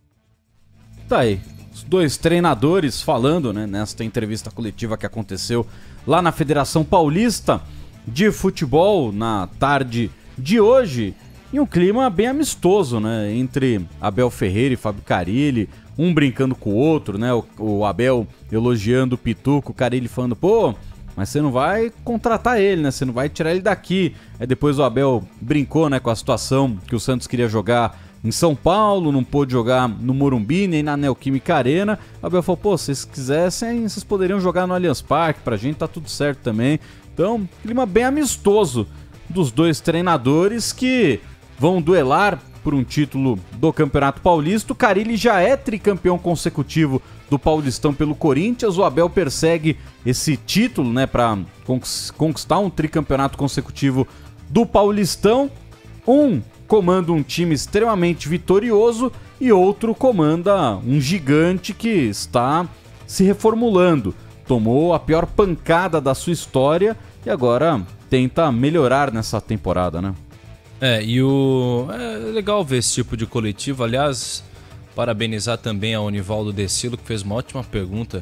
Tá aí, os dois treinadores falando, né, nesta entrevista coletiva que aconteceu lá na Federação Paulista de Futebol na tarde de hoje. E um clima bem amistoso, né? Entre Abel Ferreira e Fábio Carilli, um brincando com o outro, né? O, o Abel elogiando o Pituco, o Carilli falando, pô, mas você não vai contratar ele, né? Você não vai tirar ele daqui. Aí depois o Abel brincou, né, com a situação que o Santos queria jogar em São Paulo, não pôde jogar no Morumbi, nem na Neoquímica Arena. O Abel falou, pô, se vocês quisessem, vocês poderiam jogar no Allianz Parque, pra gente tá tudo certo também. Então, clima bem amistoso dos dois treinadores que vão duelar por um título do Campeonato Paulista. O Carilli já é tricampeão consecutivo do Paulistão pelo Corinthians. O Abel persegue esse título, né, para conquistar um tricampeonato consecutivo do Paulistão. Um comanda um time extremamente vitorioso e outro comanda um gigante que está se reformulando. Tomou a pior pancada da sua história e agora tenta melhorar nessa temporada, né? É, e o... é legal ver esse tipo de coletivo. Aliás, parabenizar também ao Nivaldo Decilo, que fez uma ótima pergunta.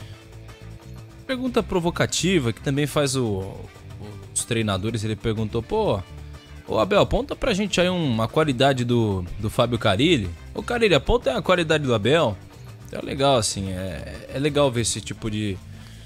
Pergunta provocativa, que também faz o... os treinadores. Ele perguntou, pô, ô Abel, aponta pra gente aí uma qualidade do, do Fábio Carille. Ô Carille, aponta aí a qualidade do Abel. Então é legal, assim, é, é legal ver esse tipo de,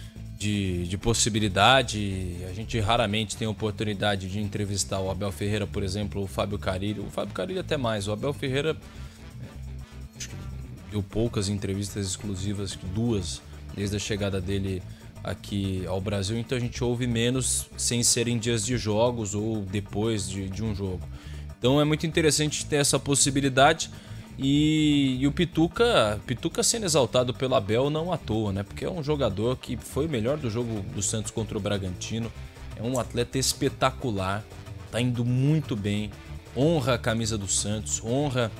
de, de possibilidade. A gente raramente tem a oportunidade de entrevistar o Abel Ferreira, por exemplo, o Fábio Carille. O Fábio Carille até mais. O Abel Ferreira acho que deu poucas entrevistas exclusivas, duas, desde a chegada dele aqui ao Brasil. Então a gente ouve menos sem ser em dias de jogos ou depois de, de um jogo. Então é muito interessante ter essa possibilidade. E, e o Pituca, Pituca sendo exaltado pelo Abel não à toa, né? Porque é um jogador que foi o melhor do jogo do Santos contra o Bragantino. É um atleta espetacular, tá indo muito bem, honra a camisa do Santos, honra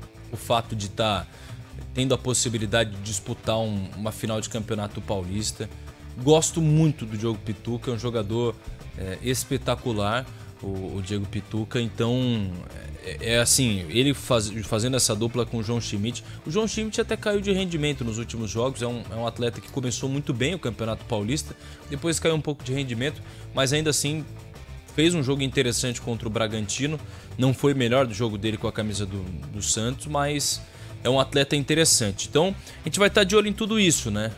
o fato de estar tá tendo a possibilidade de disputar um, uma final de campeonato paulista. Gosto muito do Diogo Pituca, é um jogador é, espetacular, o, o Diego Pituca. Então é, é assim, ele faz, fazendo essa dupla com o João Schmidt. O João Schmidt até caiu de rendimento nos últimos jogos, é um, é um atleta que começou muito bem o Campeonato Paulista, depois caiu um pouco de rendimento, mas ainda assim fez um jogo interessante contra o Bragantino. Não foi o melhor do jogo dele com a camisa do, do Santos, mas é um atleta interessante. Então, a gente vai estar de olho em tudo isso, né?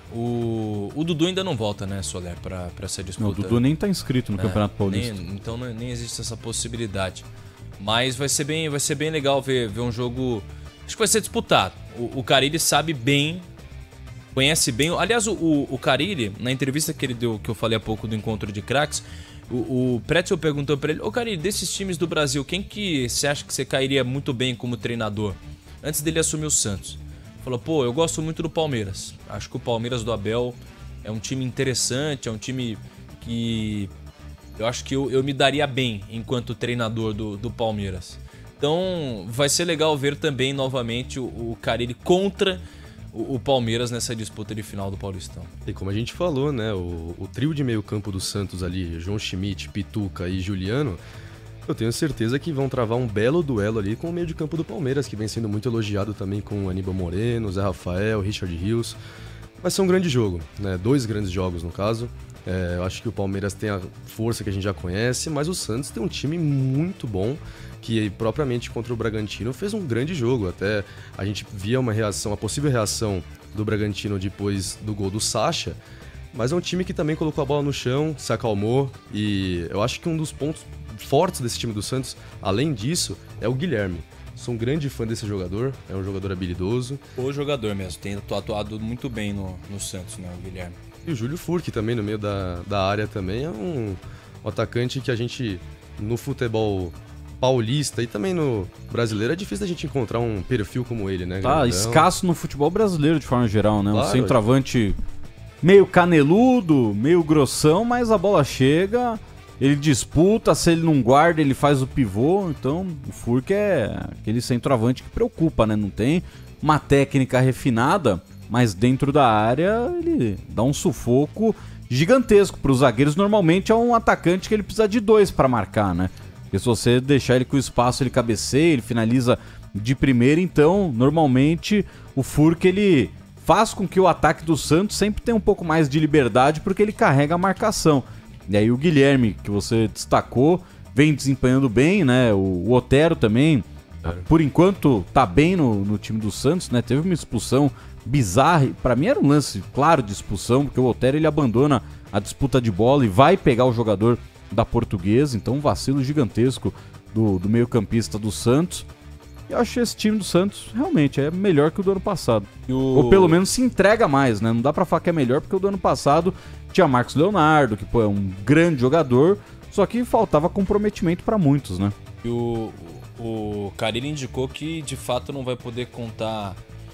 O, o Dudu ainda não volta, né, Soler, para essa disputa. Não, o Dudu nem tá inscrito no é, Campeonato Paulista. Nem, então, não, nem existe essa possibilidade. Mas vai ser bem, vai ser bem legal ver, ver um jogo... Acho que vai ser disputado. O, o Carille sabe bem, conhece bem... Aliás, o, o, o Carille, na entrevista que ele deu, que eu falei há pouco do Encontro de Craques, o, o Pretzel perguntou para ele, ô Carille, desses times do Brasil, quem que você acha que você cairia muito bem como treinador? Antes dele assumir o Santos. Falou, pô, eu gosto muito do Palmeiras. Acho que o Palmeiras do Abel é um time interessante, é um time que eu acho que eu, eu me daria bem enquanto treinador do, do Palmeiras. Então vai ser legal ver também novamente o, o Carille contra o, o Palmeiras nessa disputa de final do Paulistão. E como a gente falou, né, o, o trio de meio campo do Santos ali, João Schmidt, Pituca e Juliano, eu tenho certeza que vão travar um belo duelo ali com o meio de campo do Palmeiras, que vem sendo muito elogiado também com o Aníbal Moreno, Zé Rafael, Richard Rios. Vai ser um grande jogo, né? Dois grandes jogos no caso. É, eu acho que o Palmeiras tem a força que a gente já conhece, mas o Santos tem um time muito bom, que propriamente contra o Bragantino fez um grande jogo. Até a gente via uma reação, a possível reação do Bragantino depois do gol do Sacha, mas é um time que também colocou a bola no chão, se acalmou, e eu acho que um dos pontos fortes desse time do Santos, além disso, é o Guilherme. Sou um grande fã desse jogador, é um jogador habilidoso. O jogador mesmo, tem atuado muito bem no, no Santos, né, o Guilherme. E o Júlio Furque também, no meio da, da área também, é um, um atacante que a gente, no futebol paulista e também no brasileiro, é difícil a gente encontrar um perfil como ele, né? Tá, grandão. Escasso no futebol brasileiro de forma geral, né? Claro. Um centroavante meio caneludo, meio grossão, mas a bola chega... Ele disputa, se ele não guarda, ele faz o pivô. Então, o Furque é aquele centroavante que preocupa, né? Não tem uma técnica refinada, mas dentro da área ele dá um sufoco gigantesco para os zagueiros. Normalmente é um atacante que ele precisa de dois para marcar, né? Porque se você deixar ele com espaço, ele cabeceia, ele finaliza de primeira. Então, normalmente, o Furque ele faz com que o ataque do Santos sempre tenha um pouco mais de liberdade, porque ele carrega a marcação. E aí o Guilherme, que você destacou, vem desempenhando bem, né? O, o Otero também, é. por enquanto, tá bem no, no time do Santos, né? Teve uma expulsão bizarra. Pra mim era um lance claro de expulsão, porque o Otero ele abandona a disputa de bola e vai pegar o jogador da Portuguesa. Então um vacilo gigantesco do, do meio-campista do Santos. E eu acho que esse time do Santos realmente é melhor que o do ano passado. O... Ou pelo menos se entrega mais, né? Não dá pra falar que é melhor, porque o do ano passado tinha Marcos Leonardo, que pô, é um grande jogador, só que faltava comprometimento pra muitos, né? E o, o Carille indicou que de fato não vai poder contar,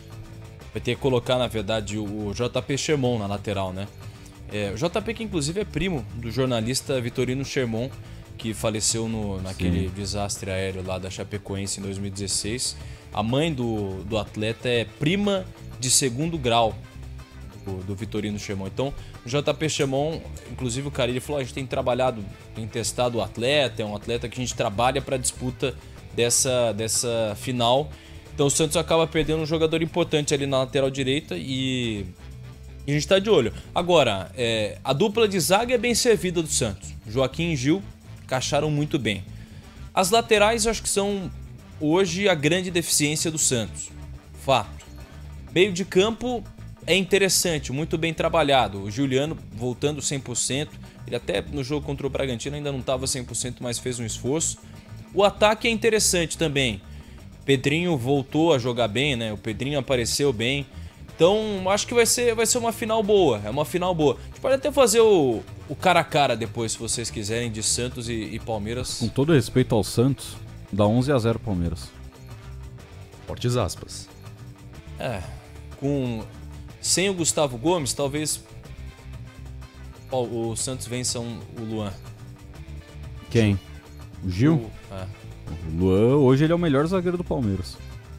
vai ter que colocar na verdade o J P Schermon na lateral, né? É, o J P que inclusive é primo do jornalista Vitorino Schermon, que faleceu no, naquele Sim. desastre aéreo lá da Chapecoense em dois mil e dezesseis. A mãe do, do atleta é prima de segundo grau do Vitorino Chemon. Então, o J P Chemon, inclusive o cara, ele falou, a gente tem trabalhado, tem testado o atleta, é um atleta que a gente trabalha para a disputa dessa, dessa final. Então o Santos acaba perdendo um jogador importante ali na lateral direita e a gente tá de olho. Agora, é, a dupla de zaga é bem servida do Santos. Joaquim e Gil encaixaram muito bem. As laterais eu acho que são hoje a grande deficiência do Santos. Fato. Meio de campo é interessante, muito bem trabalhado. O Juliano voltando cem por cento. Ele até no jogo contra o Bragantino ainda não estava cem por cento, mas fez um esforço. O ataque é interessante também. Pedrinho voltou a jogar bem, né? O Pedrinho apareceu bem. Então, acho que vai ser, vai ser uma final boa. É uma final boa. A gente pode até fazer o, o cara a cara depois, se vocês quiserem, de Santos e, e Palmeiras. Com todo respeito ao Santos, dá onze a zero Palmeiras. Fortes aspas. É, com... Sem o Gustavo Gomes, talvez o, o Santos vença um, o Luan. Quem? O Gil? O, é. O Luan, hoje ele é o melhor zagueiro do Palmeiras.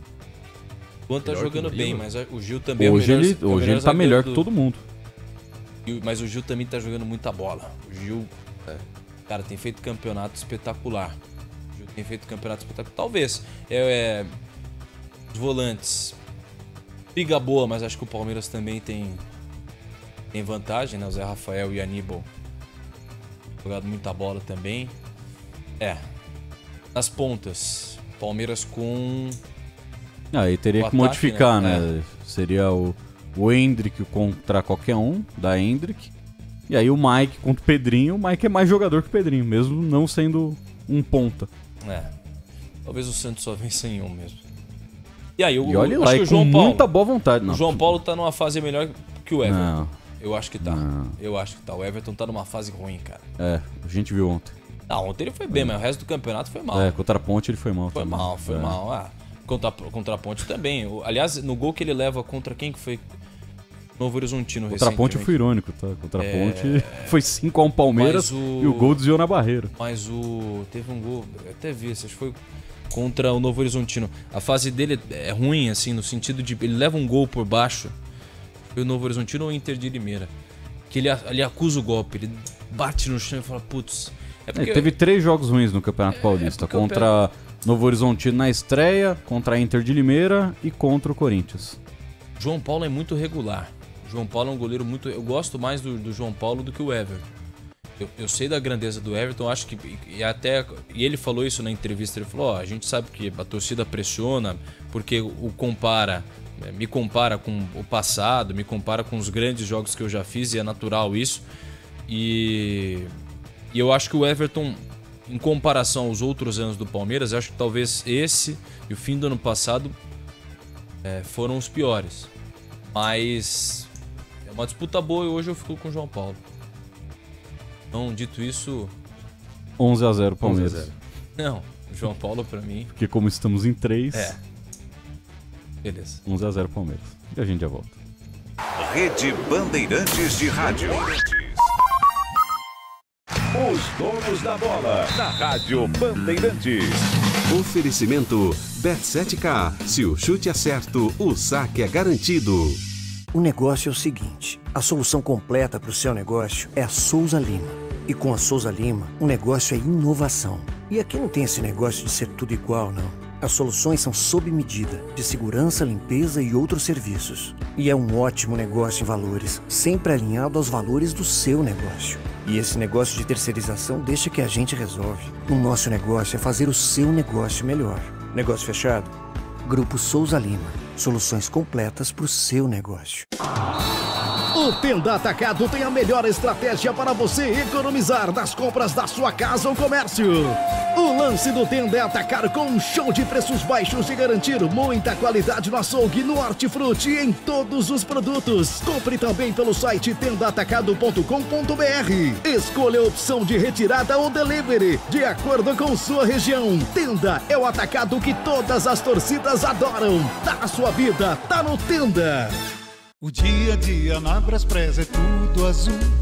O Luan tá Melhor jogando que o bem, Gil. mas o Gil também Hoje é o melhor. ele, é o hoje melhor ele tá melhor do... que todo mundo. Mas o Gil também tá jogando muita bola. O Gil, é, cara, tem feito campeonato espetacular. O Gil tem feito campeonato espetacular. Talvez. É, é, os volantes. Briga boa, mas acho que o Palmeiras também tem, tem vantagem, né? O Zé Rafael e Aníbal jogado muita bola também. É. Nas pontas, Palmeiras com... Aí teria o que ataque, modificar, né? né? É. Seria o, o Hendrick contra qualquer um, da Hendrick. E aí o Mike contra o Pedrinho. O Mike é mais jogador que o Pedrinho, mesmo não sendo um ponta. É. Talvez o Santos só vença em um mesmo. E aí, eu, E olha eu lá, acho e que o com João Paulo, muita boa vontade. o Não. João Paulo tá numa fase melhor que o Everton. Não. Eu acho que tá. Não. Eu acho que tá. O Everton tá numa fase ruim, cara. É, a gente viu ontem. Ah, ontem ele foi bem, mas o resto do campeonato foi mal. É, contra a Ponte ele foi mal Foi também. mal, foi É. mal. Ah, contra, contra a Ponte também. O- Aliás, no gol que ele leva contra quem que foi? Novo Horizontino Contra a Ponte eu fui recentemente. irônico, tá? Contra a É, Ponte foi cinco a um Palmeiras mas o- e o gol desviou na barreira. Mas o... Teve um gol, eu até vi, acho que foi contra o Novo Horizontino. A fase dele é ruim, assim, no sentido de... Ele leva um gol por baixo. Foi o Novo Horizontino ou o Inter de Limeira. Que ele, ele acusa o golpe, ele bate no chão e fala, putz... É É, teve três jogos ruins no Campeonato Paulista. porque o Contra Novo Horizontino na estreia, contra a Inter de Limeira e contra o Corinthians. João Paulo é muito regular. João Paulo é um goleiro muito... Eu gosto mais do, do João Paulo do que o Everton. Eu, eu sei da grandeza do Everton, acho que... E, até, e ele falou isso na entrevista, ele falou, ó, a gente sabe que a torcida pressiona porque o compara... Me compara com o passado, me compara com os grandes jogos que eu já fiz e é natural isso. E, e eu acho que o Everton, em comparação aos outros anos do Palmeiras, eu acho que talvez esse e o fim do ano passado é, foram os piores. Mas é uma disputa boa e hoje eu fico com o João Paulo. Então, dito isso... onze a zero Palmeiras. onze a zero. Não, o João Paulo pra mim... Porque como estamos em três... É. Beleza. onze a zero Palmeiras. E a gente já volta. Rede Bandeirantes de Rádio. Os donos da bola. Na Rádio Bandeirantes. Oferecimento Bet sete K. Se o chute é certo, o saque é garantido. O negócio é o seguinte: a solução completa para o seu negócio é a Souza Lima. E com a Souza Lima, o negócio é inovação. E aqui não tem esse negócio de ser tudo igual, não. As soluções são sob medida, de segurança, limpeza e outros serviços. E é um ótimo negócio em valores, sempre alinhado aos valores do seu negócio. E esse negócio de terceirização deixa que a gente resolve. O nosso negócio é fazer o seu negócio melhor. Negócio fechado? Grupo Souza Lima. Soluções completas para o seu negócio. O Tenda Atacado tem a melhor estratégia para você economizar nas compras da sua casa ou comércio. O lance do Tenda é atacar com um show de preços baixos e garantir muita qualidade no açougue, no hortifruti e em todos os produtos. Compre também pelo site tenda atacado ponto com ponto br. Escolha a opção de retirada ou delivery, de acordo com sua região. Tenda é o atacado que todas as torcidas adoram. Tá na sua vida, tá no Tenda. O dia a dia na Braspress é tudo azul.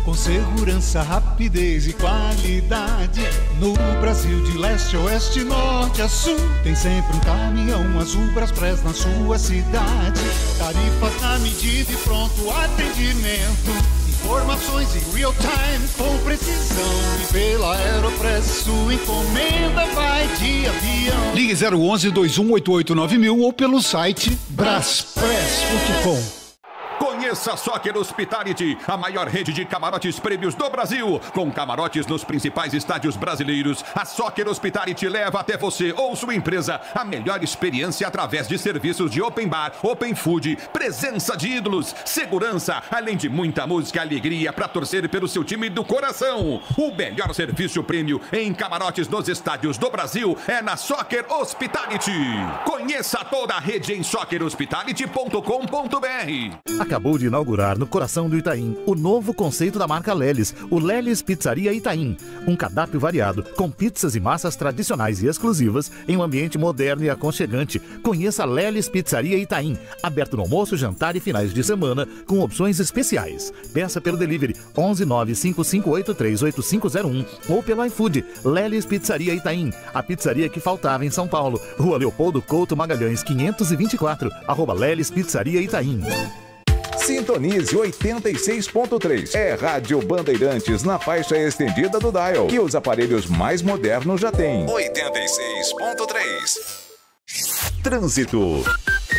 com segurança, rapidez e qualidade. No Brasil de leste a oeste, norte a sul, tem sempre um caminhão azul Braspress na sua cidade. Tarifas na medida e pronto atendimento. Informações em real time com precisão. E pela Aeropress sua encomenda vai de avião. Ligue zero onze, dois um oito oito nove mil ou pelo site braspress ponto com. Conheça a Soccer Hospitality, a maior rede de camarotes prêmios do Brasil. Com camarotes nos principais estádios brasileiros, a Soccer Hospitality leva até você ou sua empresa a melhor experiência através de serviços de open bar, open food, presença de ídolos, segurança, além de muita música e alegria para torcer pelo seu time do coração. O melhor serviço prêmio em camarotes nos estádios do Brasil é na Soccer Hospitality. Conheça toda a rede em soccer hospitality ponto com ponto b r. Acabou de inaugurar no coração do Itaim o novo conceito da marca Lelis, o Lelis Pizzaria Itaim. Um cardápio variado, com pizzas e massas tradicionais e exclusivas, em um ambiente moderno e aconchegante. Conheça a Lelis Pizzaria Itaim, aberto no almoço, jantar e finais de semana, com opções especiais. Peça pelo delivery onze nove cinco cinco oito três oito cinco zero um ou pelo iFood. Lelis Pizzaria Itaim, a pizzaria que faltava em São Paulo. Rua Leopoldo Couto Magalhães, quinhentos e vinte e quatro, arroba Lelis Pizzaria Itaim. Sintonize oitenta e seis ponto três. É Rádio Bandeirantes na faixa estendida do dial. E os aparelhos mais modernos já têm. oitenta e seis ponto três. Trânsito.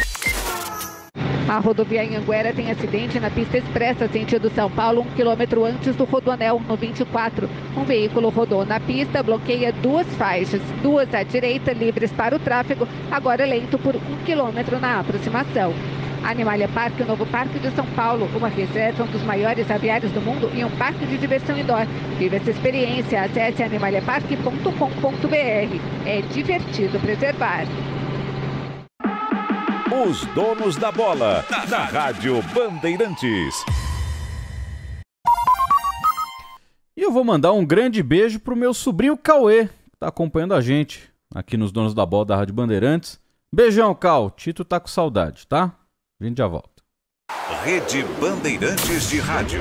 A rodovia Anhanguera tem acidente na pista expressa sentido São Paulo, um quilômetro antes do Rodoanel, no vinte e quatro. Um veículo rodou na pista, bloqueia duas faixas, duas à direita, livres para o tráfego, agora lento por um quilômetro na aproximação. Animalia Park, o novo parque de São Paulo, uma reserva, um dos maiores aviários do mundo e um parque de diversão indoor. Viva essa experiência, acesse animalia park ponto com ponto b r. É divertido preservar. Os donos da bola, na Rádio Bandeirantes. E eu vou mandar um grande beijo pro meu sobrinho Cauê, que tá acompanhando a gente aqui nos Donos da Bola da Rádio Bandeirantes. Beijão, Cal. Tito tá com saudade, tá? A gente já volta. Rede Bandeirantes de Rádio.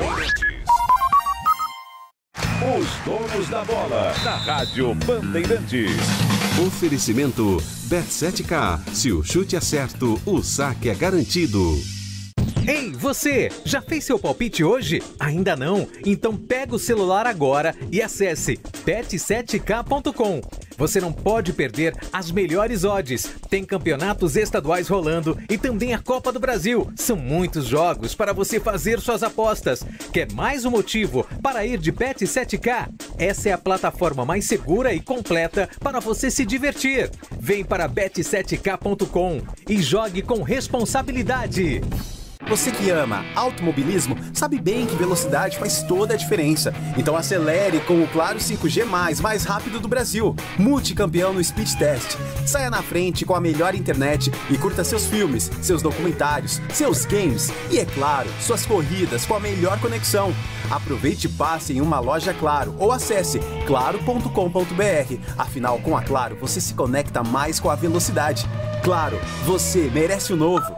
Os donos da bola, na Rádio Bandeirantes. Oferecimento Bet sete K. Se o chute é certo, o saque é garantido. Ei, você! Já fez seu palpite hoje? Ainda não? Então pega o celular agora e acesse bet sete k ponto com. Você não pode perder as melhores odds. Tem campeonatos estaduais rolando e também a Copa do Brasil. São muitos jogos para você fazer suas apostas. Quer mais um motivo para ir de Bet sete K? Essa é a plataforma mais segura e completa para você se divertir. Vem para bet sete k ponto com e jogue com responsabilidade. Você que ama automobilismo sabe bem que velocidade faz toda a diferença. Então acelere com o Claro cinco G mais, mais rápido do Brasil. Multicampeão no Speed Test. Saia na frente com a melhor internet e curta seus filmes, seus documentários, seus games e, é claro, suas corridas com a melhor conexão. Aproveite e passe em uma loja Claro ou acesse claro ponto com ponto b r. Afinal, com a Claro, você se conecta mais com a velocidade. Claro, você merece o novo.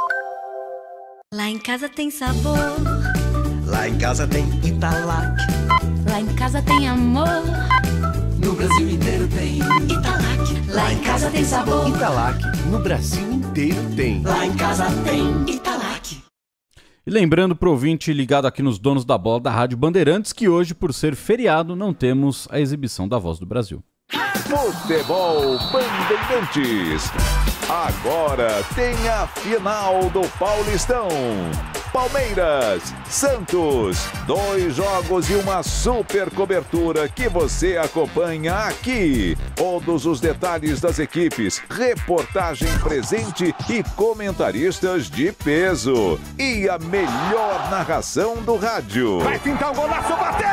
Lá em casa tem sabor. Lá em casa tem Italac. Lá em casa tem amor. No Brasil inteiro tem Italac. Lá em casa tem sabor. Italac. No Brasil inteiro tem. Lá em casa tem Italac. E lembrando pro ouvinte ligado aqui nos Donos da Bola da Rádio Bandeirantes que hoje, por ser feriado, não temos a exibição da Voz do Brasil. Futebol Bandeirantes. Agora tem a final do Paulistão. Palmeiras, Santos, dois jogos e uma super cobertura que você acompanha aqui. Todos os detalhes das equipes, reportagem presente e comentaristas de peso. E a melhor narração do rádio. Vai pintar o golaço, bateu!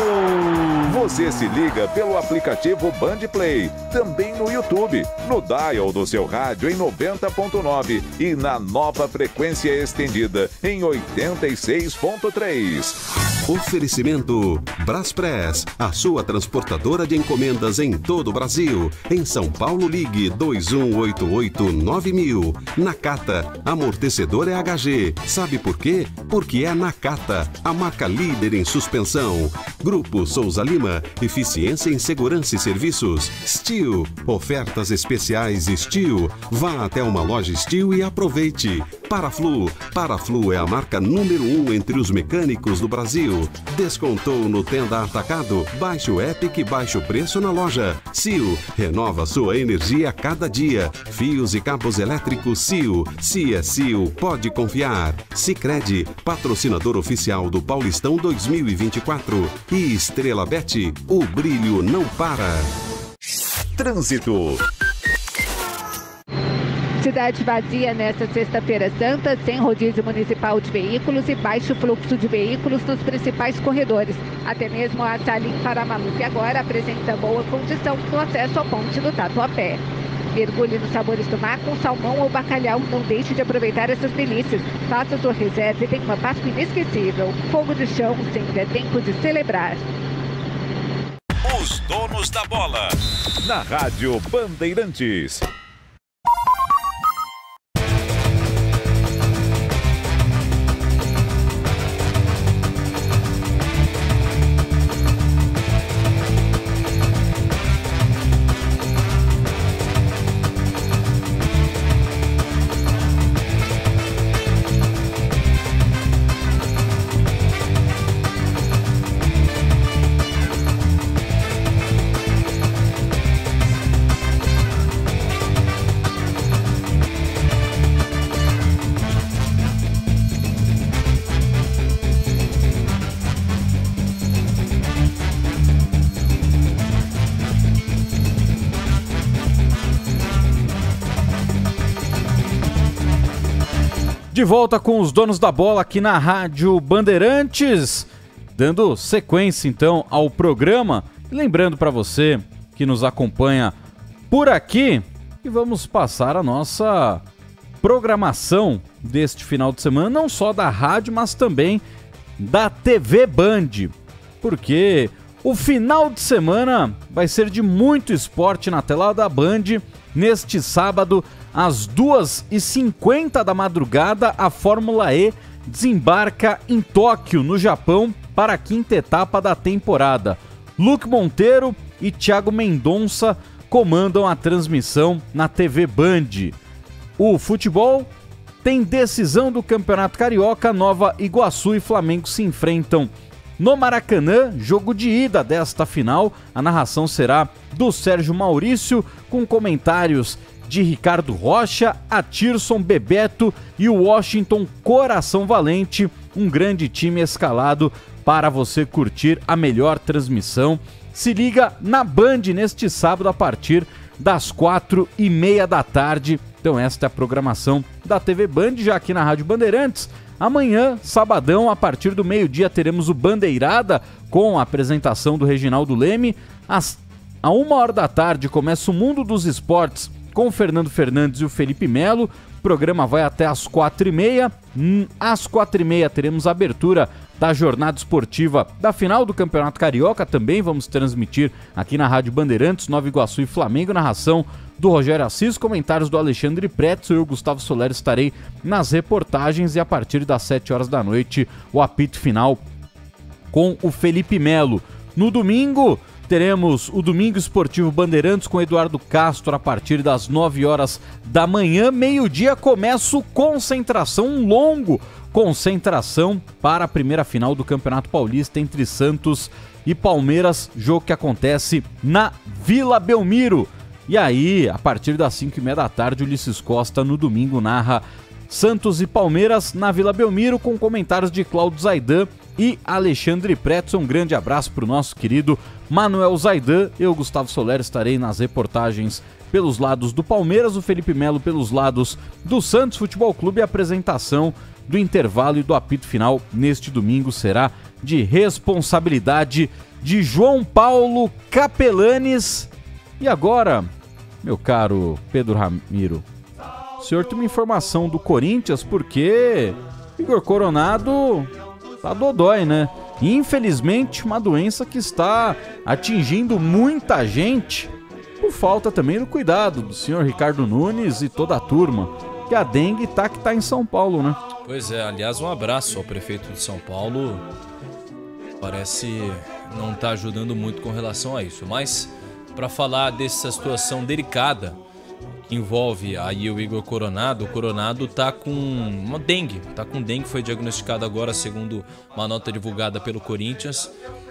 Você se liga pelo aplicativo Band Play, também no YouTube, no dial do seu rádio em noventa ponto nove e na nova frequência estendida em oitenta e seis ponto três. Oferecimento Braspress, a sua transportadora de encomendas em todo o Brasil. Em São Paulo, ligue dois um oito oito nove mil. Nakata, amortecedor é H G. Sabe por quê? Porque é Nakata, a marca líder em suspensão. Grupo Souza Lima, eficiência em segurança e serviços. Steel, ofertas especiais Steel. Vá até uma loja Steel e aproveite. Paraflu, Paraflu é a marca número um entre os mecânicos do Brasil. Descontou no Tenda Atacado? Baixe o app que baixa o preço na loja. C I O, renova sua energia a cada dia. Fios e cabos elétricos C I O. Se é C I O, pode confiar. Sicredi, patrocinador oficial do Paulistão dois mil e vinte e quatro. E Estrela Bet, o brilho não para. Trânsito. Cidade vazia nesta sexta-feira santa, sem rodízio municipal de veículos e baixo fluxo de veículos nos principais corredores. Até mesmo a Salim Paramaluc agora apresenta boa condição no acesso à ponte do Tatuapé. Mergulhe nos sabores do mar com salmão ou bacalhau. Não deixe de aproveitar essas delícias. Faça sua reserva e tenha uma Páscoa inesquecível. Fogo de chão, sempre é tempo de celebrar. Os donos da bola. Na Rádio Bandeirantes. De volta com os donos da bola aqui na Rádio Bandeirantes, dando sequência então ao programa. E lembrando para você que nos acompanha por aqui, que vamos passar a nossa programação deste final de semana, não só da rádio, mas também da T V Band, porque o final de semana vai ser de muito esporte na tela da Band. Neste sábado, às duas e cinquenta da madrugada, a Fórmula E desembarca em Tóquio, no Japão, para a quinta etapa da temporada. Luke Monteiro e Thiago Mendonça comandam a transmissão na T V Band. O futebol tem decisão do Campeonato Carioca. Nova Iguaçu e Flamengo se enfrentam no Maracanã, jogo de ida desta final. A narração será do Sérgio Maurício, com comentários de Ricardo Rocha, Atirson, Bebeto e o Washington Coração Valente. Um grande time escalado para você curtir a melhor transmissão. Se liga na Band neste sábado a partir das quatro e meia da tarde. Então esta é a programação da T V Band, já aqui na Rádio Bandeirantes. Amanhã, sabadão, a partir do meio-dia, teremos o Bandeirada com a apresentação do Reginaldo Leme. Às, a uma hora da tarde começa o Mundo dos Esportes com o Fernando Fernandes e o Felipe Melo. O programa vai até às quatro e meia. Hum, às quatro e meia teremos a abertura da jornada esportiva da final do Campeonato Carioca. Também vamos transmitir aqui na Rádio Bandeirantes, Nova Iguaçu e Flamengo, narração do Rogério Assis, comentários do Alexandre Pretzel. Eu, Gustavo Soler, estarei nas reportagens e a partir das sete horas da noite o apito final com o Felipe Melo. No domingo teremos o Domingo Esportivo Bandeirantes com Eduardo Castro a partir das nove horas da manhã. Meio-dia começa o Concentração, um longo concentração para a primeira final do Campeonato Paulista entre Santos e Palmeiras, jogo que acontece na Vila Belmiro. E aí, a partir das cinco e meia da tarde, Ulisses Costa no domingo narra Santos e Palmeiras na Vila Belmiro com comentários de Cláudio Zaidan e Alexandre Pretzel. Um grande abraço para o nosso querido Manuel Zaidan. Eu, Gustavo Soler, estarei nas reportagens pelos lados do Palmeiras, o Felipe Melo pelos lados do Santos Futebol Clube. A apresentação do intervalo e do apito final neste domingo será de responsabilidade de João Paulo Capelanes. E agora, meu caro Pedro Ramiro, o senhor tem uma informação do Corinthians, porque Igor Coronado tá dodói, né? Infelizmente, uma doença que está atingindo muita gente por falta também do cuidado do senhor Ricardo Nunes e toda a turma. Que a dengue tá que tá em São Paulo, né? Pois é, aliás, um abraço ao prefeito de São Paulo. Parece não tá ajudando muito com relação a isso. Mas, para falar dessa situação delicada que envolve aí o Igor Coronado, o Coronado tá com uma dengue. Tá com dengue, foi diagnosticado agora, segundo uma nota divulgada pelo Corinthians.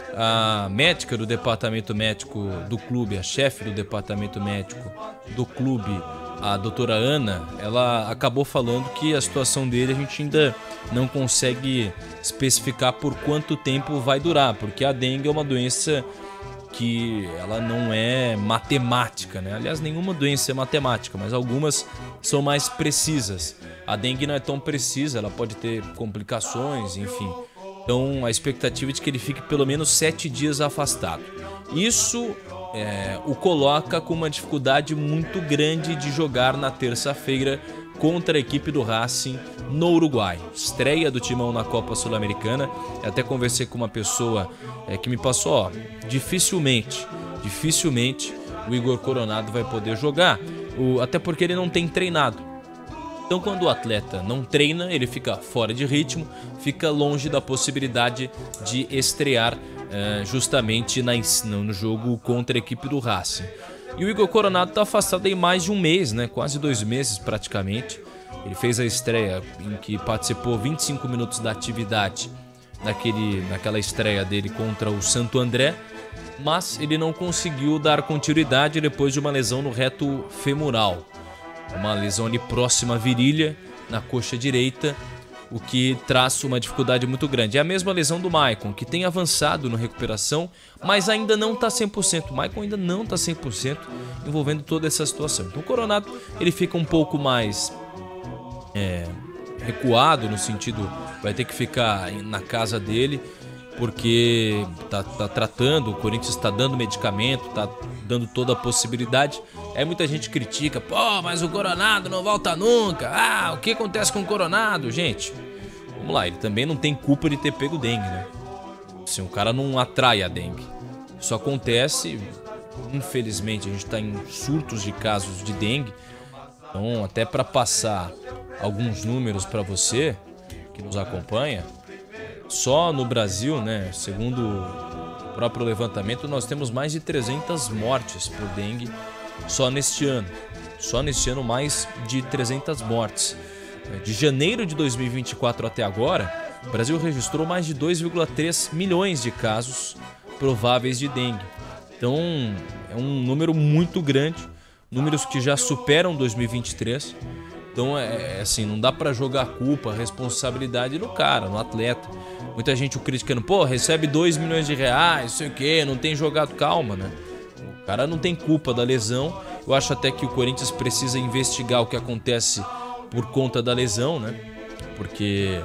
A médica do departamento médico do clube, a chefe do departamento médico do clube, a doutora Ana, ela acabou falando que a situação dele a gente ainda não consegue especificar por quanto tempo vai durar, porque a dengue é uma doença que ela não é matemática, né? Aliás, nenhuma doença é matemática, mas algumas são mais precisas. A dengue não é tão precisa, ela pode ter complicações, enfim. Então, a expectativa é de que ele fique pelo menos sete dias afastado. Isso é, o coloca com uma dificuldade muito grande de jogar na terça-feira contra a equipe do Racing no Uruguai. Estreia do Timão na Copa Sul-Americana. Eu até conversei com uma pessoa é, que me passou, ó, dificilmente, dificilmente o Igor Coronado vai poder jogar, o, até porque ele não tem treinado. Então, quando o atleta não treina, ele fica fora de ritmo, fica longe da possibilidade de estrear é, justamente na, no jogo contra a equipe do Racing. E o Igor Coronado está afastado em mais de um mês, né? Quase dois meses praticamente. Ele fez a estreia em que participou vinte e cinco minutos da atividade naquele, naquela estreia dele contra o Santo André, mas ele não conseguiu dar continuidade depois de uma lesão no reto femoral. Uma lesão ali próxima à virilha, na coxa direita, o que traz uma dificuldade muito grande. É a mesma lesão do Maicon, que tem avançado na recuperação, mas ainda não está cem por cento. O Maicon ainda não está cem por cento envolvendo toda essa situação. Então o Coronado ele fica um pouco mais é, recuado, no sentido, vai ter que ficar na casa dele, porque tá, tá tratando, o Corinthians está dando medicamento, tá dando toda a possibilidade. Aí muita gente critica, pô, mas o Coronado não volta nunca. Ah, o que acontece com o Coronado? Gente, vamos lá, ele também não tem culpa de ter pego dengue, né? Assim, o cara não atrai a dengue. Isso acontece, infelizmente, a gente está em surtos de casos de dengue. Então, até para passar alguns números para você que nos acompanha, só no Brasil, né, segundo o próprio levantamento, nós temos mais de trezentas mortes por dengue só neste ano. Só neste ano, mais de trezentas mortes. De janeiro de dois mil e vinte e quatro até agora, o Brasil registrou mais de dois vírgula três milhões de casos prováveis de dengue. Então, é um número muito grande, números que já superam dois mil e vinte e três. Então, é assim, não dá pra jogar a culpa, a responsabilidade no cara, no atleta. Muita gente o criticando, pô, recebe dois milhões de reais, não sei o quê, não tem jogado. Calma, né? O cara não tem culpa da lesão. Eu acho até que o Corinthians precisa investigar o que acontece por conta da lesão, né? Porque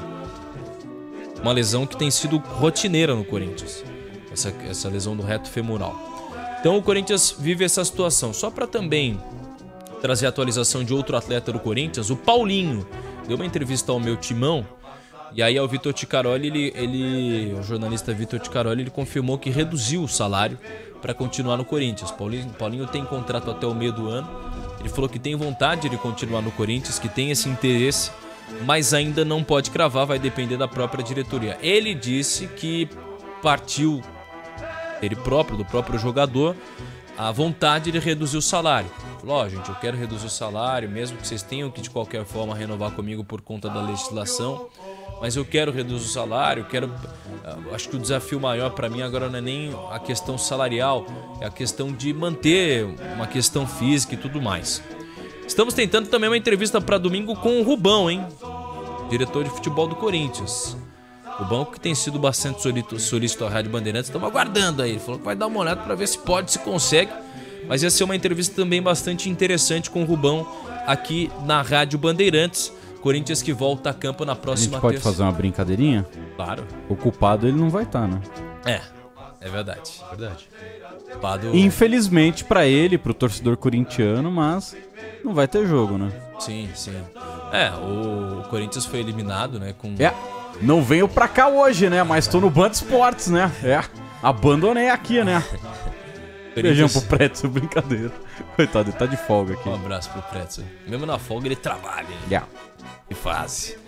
uma lesão que tem sido rotineira no Corinthians, essa, essa lesão do reto femoral. Então o Corinthians vive essa situação. Só para também trazer a atualização de outro atleta do Corinthians, o Paulinho deu uma entrevista ao meu Timão. E aí o Vitor Ticaroli, ele, ele, o jornalista Vitor Ticaroli, ele confirmou que reduziu o salário para continuar no Corinthians. Paulinho, Paulinho tem contrato até o meio do ano. Ele falou que tem vontade de continuar no Corinthians, que tem esse interesse, mas ainda não pode cravar, vai depender da própria diretoria. Ele disse que partiu ele próprio, do próprio jogador, a vontade de reduzir o salário. Falou, ó, oh, gente, eu quero reduzir o salário, mesmo que vocês tenham que de qualquer forma renovar comigo por conta da legislação, mas eu quero reduzir o salário, quero... Acho que o desafio maior para mim agora não é nem a questão salarial, é a questão de manter uma questão física e tudo mais. Estamos tentando também uma entrevista para domingo com o Rubão, hein? Diretor de futebol do Corinthians. Rubão, que tem sido bastante solícito à Rádio Bandeirantes, estamos aguardando aí. Ele falou que vai dar uma olhada para ver se pode, se consegue. Mas ia ser uma entrevista também bastante interessante com o Rubão aqui na Rádio Bandeirantes. Corinthians que volta a campo na próxima terça. A gente pode terça. fazer uma brincadeirinha? Claro. O culpado ele não vai estar, né? É, é verdade. Verdade. Culpado... Infelizmente pra ele, pro torcedor corintiano, mas não vai ter jogo, né? Sim, sim. É, o Corinthians foi eliminado, né? Com... É. Não venho pra cá hoje, né? Mas tô no Band Esportes, né? É, abandonei aqui, né? Beijão pro Pretzel, brincadeira. Coitado, ele tá de folga aqui. Um abraço pro Pretzel. Mesmo na folga ele trabalha. Yeah. E faz.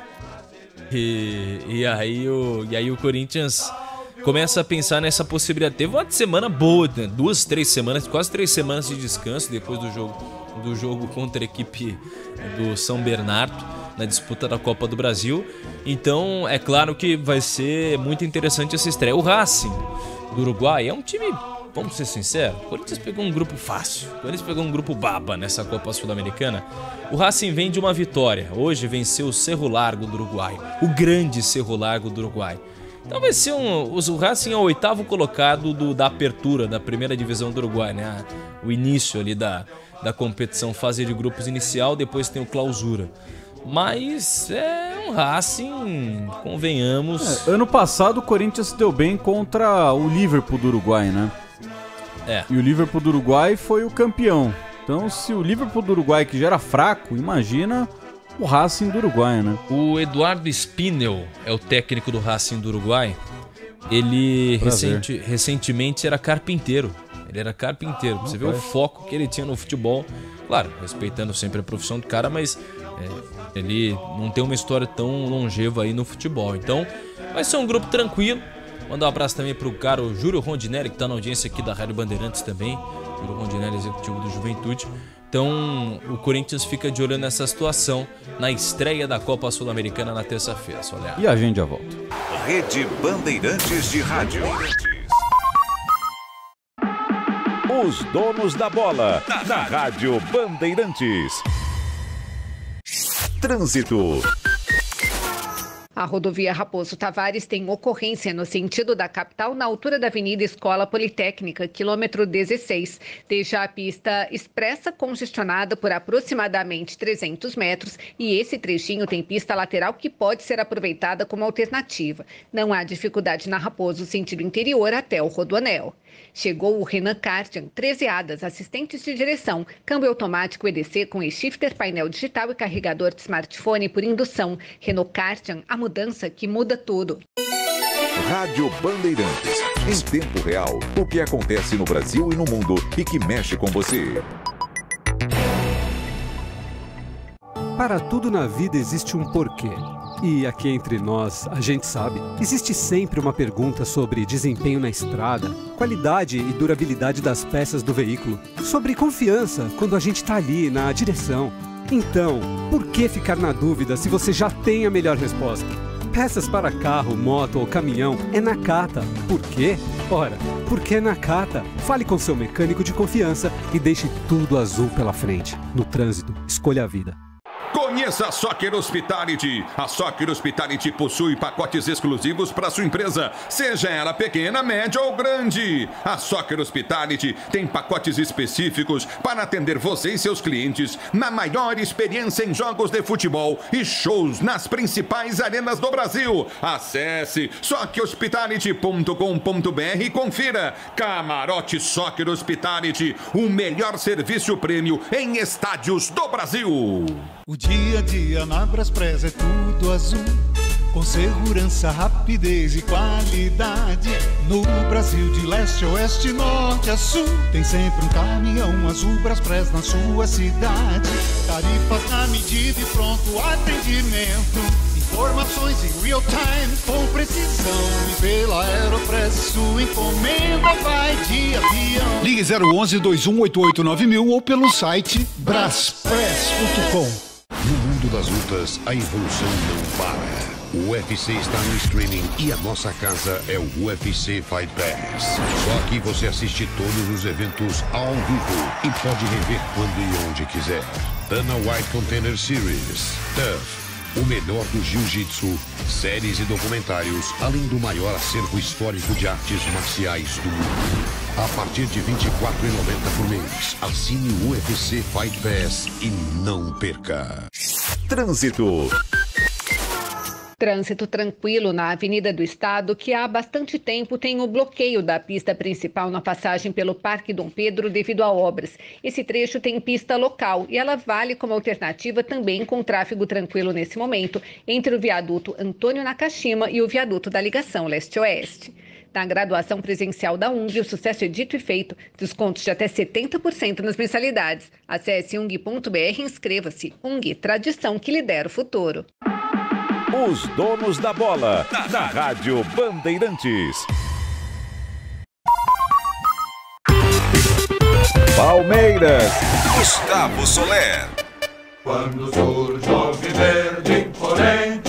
E, e, aí o, e aí o Corinthians começa a pensar nessa possibilidade. Teve uma semana boa, né? Duas, três semanas, quase três semanas de descanso depois do jogo, do jogo contra a equipe do São Bernardo, na disputa da Copa do Brasil. Então é claro que vai ser muito interessante essa estreia. O Racing do Uruguai é um time, vamos ser sinceros, o Corinthians pegou um grupo fácil, o Corinthians pegou um grupo baba nessa Copa Sul-Americana. O Racing vem de uma vitória, hoje venceu o Cerro Largo do Uruguai, o grande Cerro Largo do Uruguai. Então vai ser um... O Racing é o oitavo colocado do, da apertura da primeira divisão do Uruguai, né? O início ali da, da competição, fase de grupos inicial, depois tem o clausura. Mas é um Racing, convenhamos... É, ano passado o Corinthians se deu bem contra o Liverpool do Uruguai, né? É. E o Liverpool do Uruguai foi o campeão. Então se o Liverpool do Uruguai, que já era fraco, imagina o Racing do Uruguai, né? O Eduardo Spinel é o técnico do Racing do Uruguai. Ele recente, recentemente era carpinteiro. Ele era carpinteiro. Pra você ver o foco que ele tinha no futebol. Claro, respeitando sempre a profissão do cara, mas é, ele não tem uma história tão longeva aí no futebol. Então vai ser um grupo tranquilo. Mandar um abraço também pro cara, o Júlio Rondinelli, que tá na audiência aqui da Rádio Bandeirantes também. Júlio Rondinelli, executivo do Juventude. Então o Corinthians fica de olho nessa situação na estreia da Copa Sul-Americana na terça-feira. E a gente já volta. Rede Bandeirantes de Rádio. Os donos da bola, na Rádio Bandeirantes. Trânsito. A rodovia Raposo Tavares tem ocorrência no sentido da capital na altura da Avenida Escola Politécnica, quilômetro dezesseis. Deixa a pista expressa congestionada por aproximadamente trezentos metros e esse trechinho tem pista lateral que pode ser aproveitada como alternativa. Não há dificuldade na Raposo, sentido interior até o Rodoanel. Chegou o Renault Kartian, treze hadas, assistentes de direção, câmbio automático E D C com e-shifter, painel digital e carregador de smartphone por indução. Renault Kartian, a mudança que muda tudo. Rádio Bandeirantes. Em tempo real, o que acontece no Brasil e no mundo e que mexe com você. Para tudo na vida existe um porquê. E aqui entre nós, a gente sabe, existe sempre uma pergunta sobre desempenho na estrada, qualidade e durabilidade das peças do veículo, sobre confiança quando a gente está ali na direção. Então, por que ficar na dúvida se você já tem a melhor resposta? Peças para carro, moto ou caminhão é Nakata. Por quê? Ora, porque é Nakata. Fale com seu mecânico de confiança e deixe tudo azul pela frente. No trânsito, escolha a vida. Conheça a Soccer Hospitality. A Soccer Hospitality possui pacotes exclusivos para sua empresa, seja ela pequena, média ou grande. A Soccer Hospitality tem pacotes específicos para atender você e seus clientes na maior experiência em jogos de futebol e shows nas principais arenas do Brasil. Acesse soccer hospitality ponto com ponto br e confira. Camarote Soccer Hospitality, o melhor serviço prêmio em estádios do Brasil. O dia a dia na Braspress é tudo azul, com segurança, rapidez e qualidade. No Brasil de leste a oeste, norte a sul, tem sempre um caminhão azul Braspress na sua cidade. Tarifas na medida e pronto atendimento, informações em real time com precisão. E pela Aeropress sua encomenda vai de avião. Ligue zero onze, dois um oito oito nove mil ou pelo site braspress ponto com. No mundo das lutas, a evolução não para. O U F C está no streaming e a nossa casa é o U F C Fight Pass. Só aqui você assiste todos os eventos ao vivo e pode rever quando e onde quiser. Dana White Contender Series, Tough, o melhor do jiu-jitsu, séries e documentários, além do maior acervo histórico de artes marciais do mundo. A partir de vinte e quatro reais e noventa centavos por mês, assine o U F C Fight Pass e não perca. Trânsito. Trânsito tranquilo na Avenida do Estado, que há bastante tempo tem o bloqueio da pista principal na passagem pelo Parque Dom Pedro devido a obras. Esse trecho tem pista local e ela vale como alternativa também com tráfego tranquilo nesse momento entre o viaduto Antônio Nakashima e o viaduto da ligação leste-oeste. Na graduação presencial da U N G, o sucesso é dito e feito. Descontos de até setenta por cento nas mensalidades. Acesse ung ponto br e inscreva-se. U N G, tradição que lidera o futuro. Os donos da bola, na Rádio Bandeirantes. Palmeiras, Gustavo Soler. Quando surge o viverde imponente.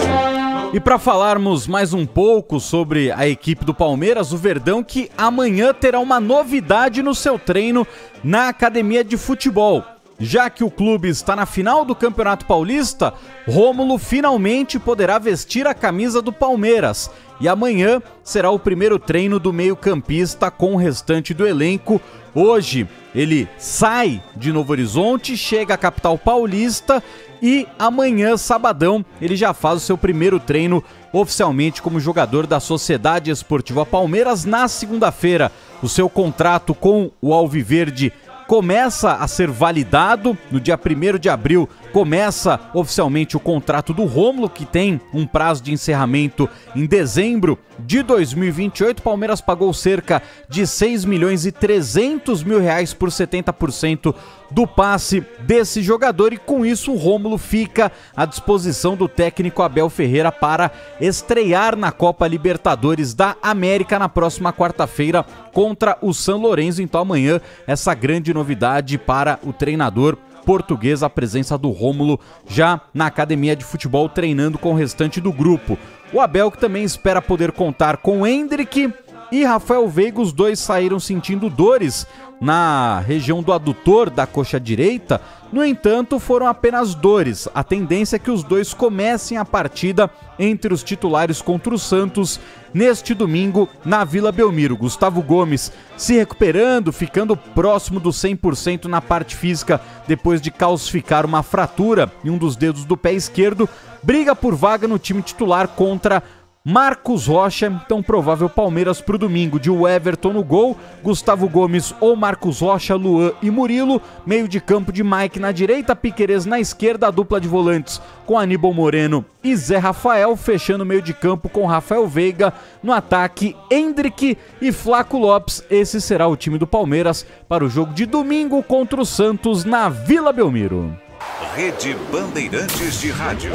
E para falarmos mais um pouco sobre a equipe do Palmeiras, o Verdão, que amanhã terá uma novidade no seu treino na academia de futebol. Já que o clube está na final do Campeonato Paulista, Rômulo finalmente poderá vestir a camisa do Palmeiras. E amanhã será o primeiro treino do meio-campista com o restante do elenco. Hoje ele sai de Novo Horizonte, chega à capital paulista e amanhã, sabadão, ele já faz o seu primeiro treino oficialmente como jogador da Sociedade Esportiva Palmeiras. Na segunda-feira, o seu contrato com o Alviverde começa a ser validado. No dia primeiro de abril começa oficialmente o contrato do Rômulo, que tem um prazo de encerramento em dezembro de dois mil e vinte e oito. O Palmeiras pagou cerca de seis milhões e trezentos mil reais por setenta por cento do passe desse jogador e com isso o Rômulo fica à disposição do técnico Abel Ferreira para estrear na Copa Libertadores da América na próxima quarta-feira contra o São Lourenço. Então amanhã essa grande novidade para o treinador português, a presença do Rômulo já na academia de futebol treinando com o restante do grupo. O Abel que também espera poder contar com Endrick e Rafael Veiga, os dois saíram sentindo dores na região do adutor da coxa direita. No entanto, foram apenas dores. A tendência é que os dois comecem a partida entre os titulares contra o Santos neste domingo na Vila Belmiro. Gustavo Gomes se recuperando, ficando próximo do cem por cento na parte física depois de calcificar uma fratura em um dos dedos do pé esquerdo. Briga por vaga no time titular contra Marcos Rocha. Então provável Palmeiras para o domingo de Everton no gol, Gustavo Gomes ou Marcos Rocha, Luan e Murilo, meio de campo de Mike na direita, Piquerez na esquerda, a dupla de volantes com Aníbal Moreno e Zé Rafael, fechando o meio de campo com Rafael Veiga, no ataque Endrick e Flaco Lopes. Esse será o time do Palmeiras para o jogo de domingo contra o Santos na Vila Belmiro. Rede Bandeirantes de Rádio.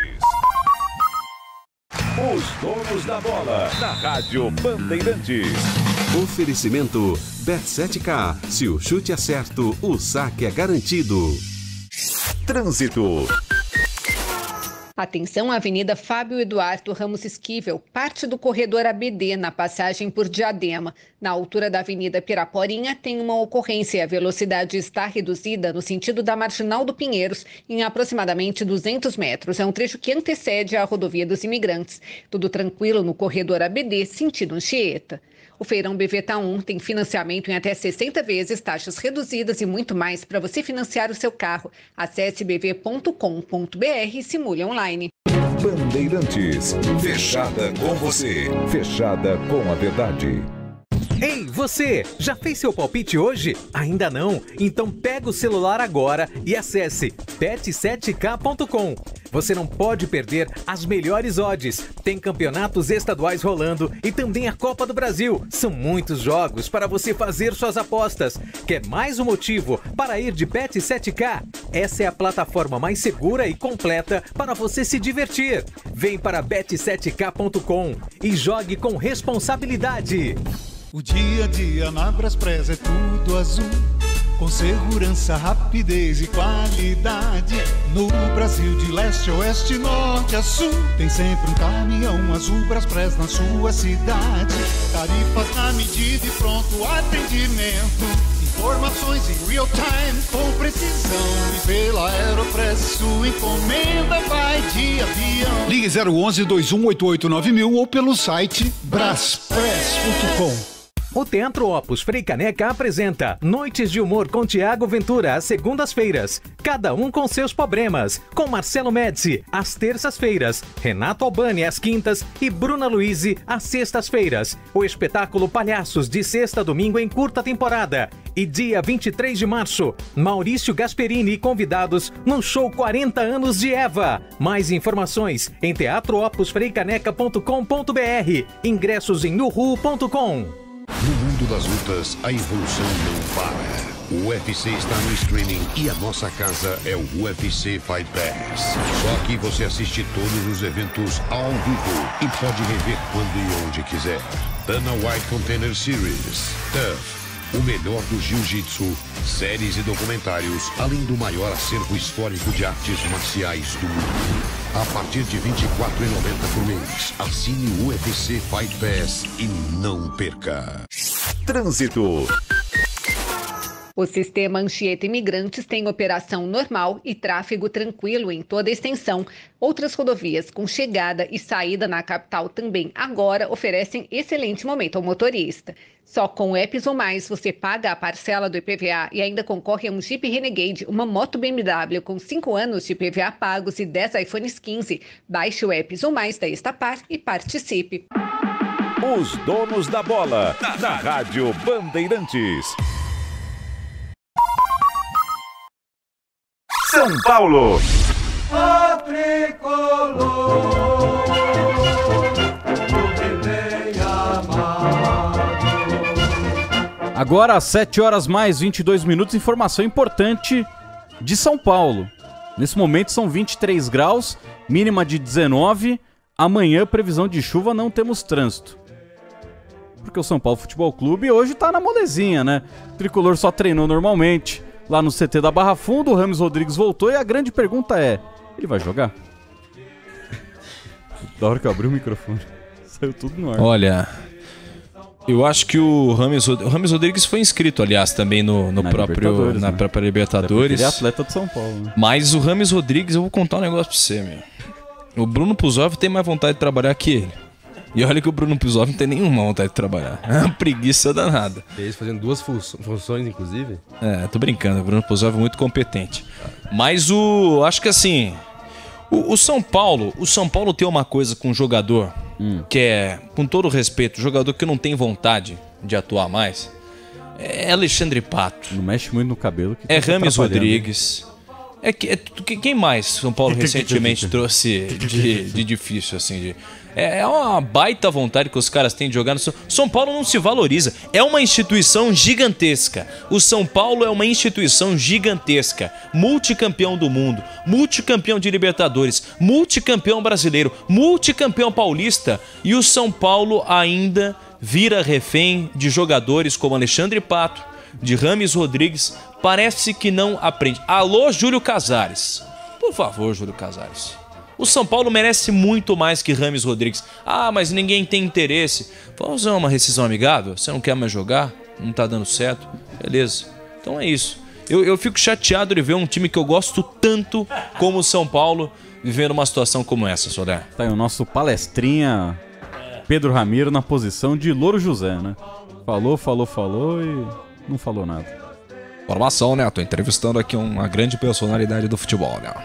Os donos da bola, na Rádio Bandeirantes. Oferecimento Bet sete K. Se o chute é certo, o saque é garantido. Trânsito. Atenção, Avenida Fábio Eduardo Ramos Esquivel, parte do corredor A B D, na passagem por Diadema. Na altura da Avenida Piraporinha, tem uma ocorrência e a velocidade está reduzida no sentido da Marginal do Pinheiros, em aproximadamente duzentos metros. É um trecho que antecede a rodovia dos Imigrantes. Tudo tranquilo no corredor A B D, sentido Anchieta. O Feirão B V T um tem financiamento em até sessenta vezes, taxas reduzidas e muito mais para você financiar o seu carro. Acesse b v ponto com ponto b r e simule online. Bandeirantes, fechada com você, fechada com a verdade. Ei, você! Já fez seu palpite hoje? Ainda não? Então pega o celular agora e acesse bet sete k ponto com. Você não pode perder as melhores odds. Tem campeonatos estaduais rolando e também a Copa do Brasil. São muitos jogos para você fazer suas apostas. Quer mais um motivo para ir de Bet sete K? Essa é a plataforma mais segura e completa para você se divertir. Vem para bet sete k ponto com e jogue com responsabilidade. O dia a dia na Braspress é tudo azul, com segurança, rapidez e qualidade. No Brasil de leste a oeste, norte a sul, tem sempre um caminhão azul Braspress na sua cidade. Tarifas na medida e pronto atendimento, informações em real time com precisão. E pela Aeropress sua encomenda vai de avião. Ligue zero onze, dois um oito oito nove mil ou pelo site braspress ponto com. O Teatro Opus Frei Caneca apresenta Noites de Humor com Tiago Ventura às segundas-feiras. Cada um com seus problemas. Com Marcelo Médici às terças-feiras, Renato Albani às quintas e Bruna Luiz às sextas-feiras. O espetáculo Palhaços de sexta a domingo em curta temporada. E dia vinte e três de março, Maurício Gasperini e convidados no show quarenta anos de Eva. Mais informações em teatro opus frei caneca ponto com ponto br. Ingressos em uhu ponto com. No mundo das lutas, a evolução não para. O U F C está no streaming e a nossa casa é o U F C Fight Pass. Só aqui você assiste todos os eventos ao vivo e pode rever quando e onde quiser. Dana White Contender Series, Tough, o melhor do jiu-jitsu, séries e documentários, além do maior acervo histórico de artes marciais do mundo. A partir de vinte e quatro reais e noventa centavos por mês, assine o U F C Fight Pass e não perca. Trânsito. O sistema Anchieta Imigrantes tem operação normal e tráfego tranquilo em toda a extensão. Outras rodovias com chegada e saída na capital também agora oferecem excelente momento ao motorista. Só com o Epis ou Mais você paga a parcela do I P V A e ainda concorre a um Jeep Renegade, uma moto B M W com cinco anos de I P V A pagos e dez iPhones quinze. Baixe o Epis ou Mais da Estapar e participe. Os donos da bola, na Rádio Bandeirantes. São Paulo. A tricolor, que bem amado. Agora às sete horas mais vinte e dois minutos, informação importante de São Paulo. Nesse momento são vinte e três graus, mínima de dezenove. Amanhã, previsão de chuva, não temos trânsito. Porque o São Paulo Futebol Clube hoje tá na molezinha, né? O tricolor só treinou normalmente. Lá no C T da Barra Funda, o Rames Rodrigues voltou e a grande pergunta é, ele vai jogar? Da hora que eu abri o microfone, saiu tudo no ar. Olha, eu acho que o Rames, o Rames Rodrigues foi inscrito, aliás, também no, no na próprio, Libertadores, na né? própria Libertadores. Ele é atleta de São Paulo, né? Mas o Rames Rodrigues, eu vou contar um negócio pra você, meu. O Bruno Puzov tem mais vontade de trabalhar que ele. E olha que o Bruno Puzov não tem nenhuma vontade de trabalhar. É uma preguiça danada. Eles fazendo duas funções, inclusive. É, tô brincando. O Bruno Puzov é muito competente. Mas o... Acho que assim... O, o São Paulo... O São Paulo tem uma coisa com o jogador... Hum. Que é, com todo respeito, o jogador que não tem vontade de atuar mais... É Alexandre Pato. Não mexe muito no cabelo. Que é tá Rames Rodrigues. É, que, é quem mais São Paulo recentemente trouxe de, de difícil, assim, de... É uma baita vontade que os caras têm de jogar no São... São Paulo não se valoriza. É uma instituição gigantesca. O São Paulo é uma instituição gigantesca. Multicampeão do mundo, multicampeão de Libertadores, multicampeão brasileiro, multicampeão paulista. E o São Paulo ainda vira refém de jogadores como Alexandre Pato, de Rames Rodrigues. Parece que não aprende. Alô, Júlio Casares. Por favor, Júlio Casares. O São Paulo merece muito mais que Rames Rodrigues. Ah, mas ninguém tem interesse. Vamos fazer uma rescisão amigável? Você não quer mais jogar? Não tá dando certo? Beleza. Então é isso. Eu, eu fico chateado de ver um time que eu gosto tanto como o São Paulo vivendo uma situação como essa, Soler. Tá aí o nosso palestrinha Pedro Ramiro na posição de Louro José, né? Falou, falou, falou e não falou nada. Informação, né? Tô entrevistando aqui uma grande personalidade do futebol, né?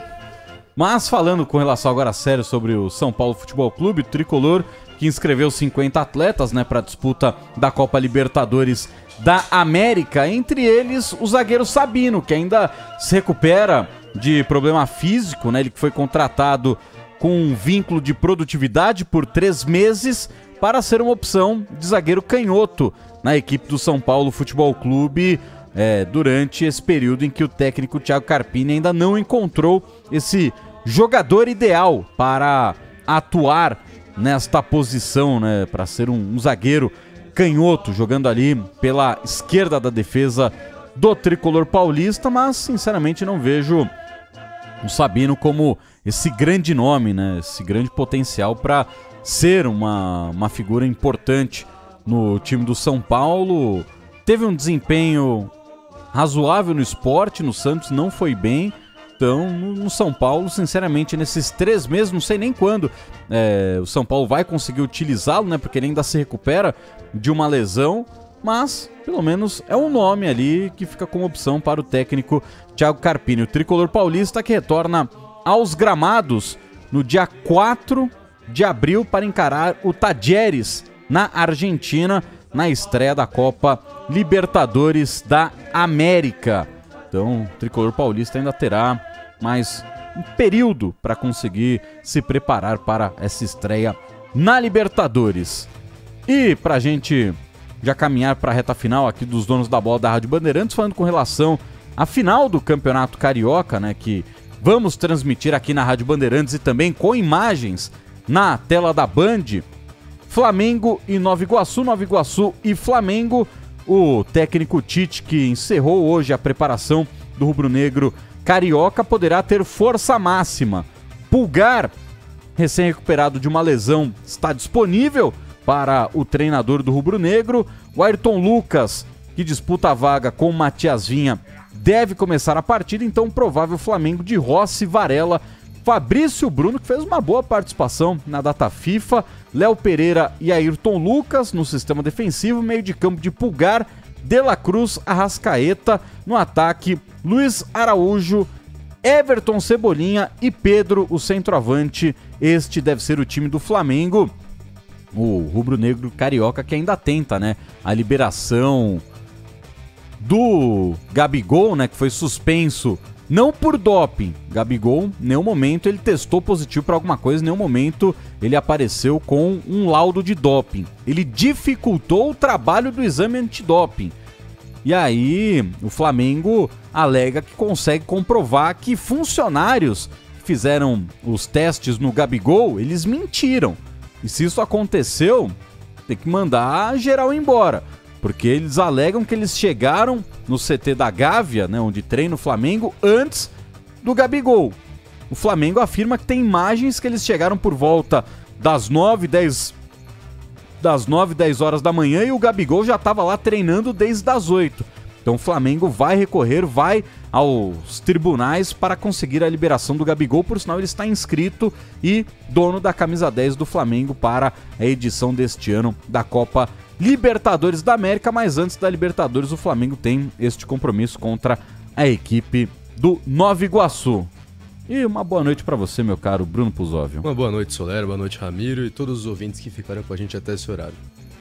Mas falando com relação agora a sério sobre o São Paulo Futebol Clube, o tricolor que inscreveu cinquenta atletas, né, para a disputa da Copa Libertadores da América, entre eles o zagueiro Sabino, que ainda se recupera de problema físico, né, ele foi contratado com um vínculo de produtividade por três meses para ser uma opção de zagueiro canhoto na equipe do São Paulo Futebol Clube. É, durante esse período em que o técnico Thiago Carpini ainda não encontrou esse jogador ideal para atuar nesta posição, né, para ser um, um zagueiro canhoto, jogando ali pela esquerda da defesa do tricolor paulista, mas sinceramente não vejo o Sabino como esse grande nome, né, esse grande potencial para ser uma, uma figura importante no time do São Paulo. Teve um desempenho razoável no Sport, no Santos não foi bem. Então, no São Paulo, sinceramente, nesses três meses, não sei nem quando é, o São Paulo vai conseguir utilizá-lo, né? Porque ele ainda se recupera de uma lesão. mas pelo menos é um nome ali que fica como opção para o técnico Thiago Carpini. O tricolor paulista que retorna aos gramados no dia quatro de abril para encarar o Talleres na Argentina, na estreia da Copa Libertadores da América. Então, o tricolor paulista ainda terá mais um período para conseguir se preparar para essa estreia na Libertadores. E para a gente já caminhar para a reta final aqui dos donos da bola da Rádio Bandeirantes, falando com relação à final do Campeonato Carioca, né, que vamos transmitir aqui na Rádio Bandeirantes e também com imagens na tela da Band. Flamengo e Nova Iguaçu, Nova Iguaçu e Flamengo. O técnico Tite, que encerrou hoje a preparação do rubro-negro carioca, poderá ter força máxima. Pulgar, recém-recuperado de uma lesão, está disponível para o treinador do rubro-negro. O Ayrton Lucas, que disputa a vaga com o Matias Vinha, deve começar a partida, então provável Flamengo de Rossi, Varela, Fabrício Bruno, que fez uma boa participação na data FIFA, Léo Pereira e Ayrton Lucas no sistema defensivo, meio de campo de Pulgar, De La Cruz, Arrascaeta, no ataque Luiz Araújo, Everton Cebolinha e Pedro, o centroavante. Este deve ser o time do Flamengo. O rubro-negro carioca que ainda tenta, né, a liberação do Gabigol, né, que foi suspenso não por doping. Gabigol, em nenhum momento ele testou positivo para alguma coisa, em nenhum momento ele apareceu com um laudo de doping. Ele dificultou o trabalho do exame antidoping. E aí o Flamengo alega que consegue comprovar que funcionários que fizeram os testes no Gabigol, eles mentiram. E se isso aconteceu, tem que mandar geral embora. Porque eles alegam que eles chegaram no C T da Gávea, né, onde treina o Flamengo, antes do Gabigol. O Flamengo afirma que tem imagens que eles chegaram por volta das nove, dez, das nove, dez horas da manhã e o Gabigol já estava lá treinando desde as oito. Então o Flamengo vai recorrer, vai aos tribunais para conseguir a liberação do Gabigol, por sinal ele está inscrito e dono da camisa dez do Flamengo para a edição deste ano da Copa Libertadores da América, mas antes da Libertadores o Flamengo tem este compromisso contra a equipe do Nova Iguaçu. E uma boa noite para você, meu caro Bruno Puzóvio. Uma boa noite, Solero, boa noite, Ramiro, e todos os ouvintes que ficaram com a gente até esse horário.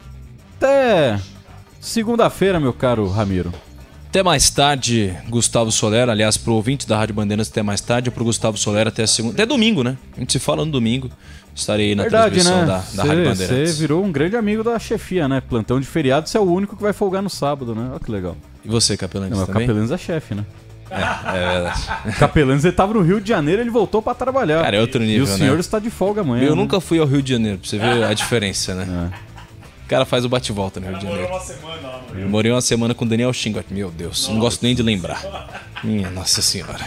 Até segunda-feira, meu caro Ramiro. Até mais tarde, Gustavo Solera. Aliás, pro ouvinte da Rádio Bandeirantes, até mais tarde. Pro Gustavo Solera, até segunda. Até domingo, né? A gente se fala no domingo. Estarei aí na Verdade, transmissão né? da, da cê, Rádio Bandeirantes. Você virou um grande amigo da chefia, né? Plantão de feriado, você é o único que vai folgar no sábado, né? Olha que legal. E você, Capelanes, Não, também? O Capelanes é chefe, né? É, é verdade. O Capelanes, ele tava no Rio de Janeiro, ele voltou pra trabalhar. Cara, é outro nível, E o né? senhor está de folga amanhã. Eu né? nunca fui ao Rio de Janeiro, pra você ver a diferença, né? É. O cara faz o bate-volta no Rio de Janeiro. Morei uma semana lá no Rio. Eu morei uma semana com o Daniel Xingot. Meu Deus, não gosto nem de lembrar. Minha Nossa Senhora.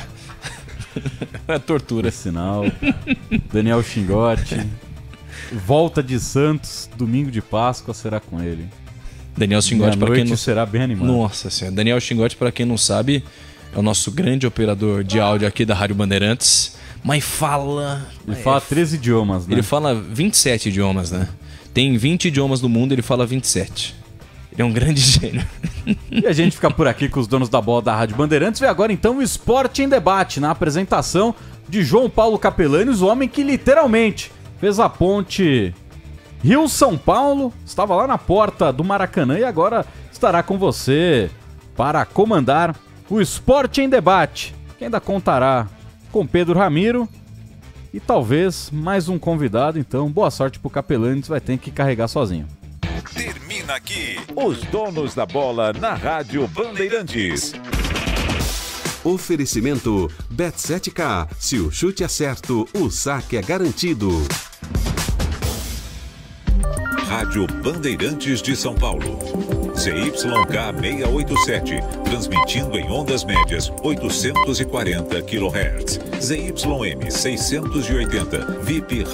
É tortura. Por sinal, Daniel Xingotti. Volta de Santos, domingo de Páscoa, será com ele. Daniel Xingotti, para quem não será bem animado. Nossa Senhora. Daniel Xingotti, para quem não sabe, é o nosso grande operador de áudio aqui da Rádio Bandeirantes. Mas fala... Ele fala treze idiomas, né? Ele fala vinte e sete idiomas, né? Tem vinte idiomas no mundo, ele fala vinte e sete. Ele é um grande gênio. E a gente fica por aqui com os donos da bola da Rádio Bandeirantes. Vê agora então o Esporte em Debate, na apresentação de João Paulo Capelanes, o homem que literalmente fez a ponte Rio-São Paulo, estava lá na porta do Maracanã e agora estará com você para comandar o Esporte em Debate, que ainda contará com Pedro Ramiro e talvez mais um convidado. Então, boa sorte pro Capelanes, vai ter que carregar sozinho. Termina aqui os donos da bola na Rádio Bandeirantes. Oferecimento Bet sete K. Se o chute é certo, o saque é garantido. Rádio Bandeirantes de São Paulo. Z Y K seiscentos e oitenta e sete, transmitindo em ondas médias oitocentos e quarenta quilohertz. Z Y M seiscentos e oitenta, V I P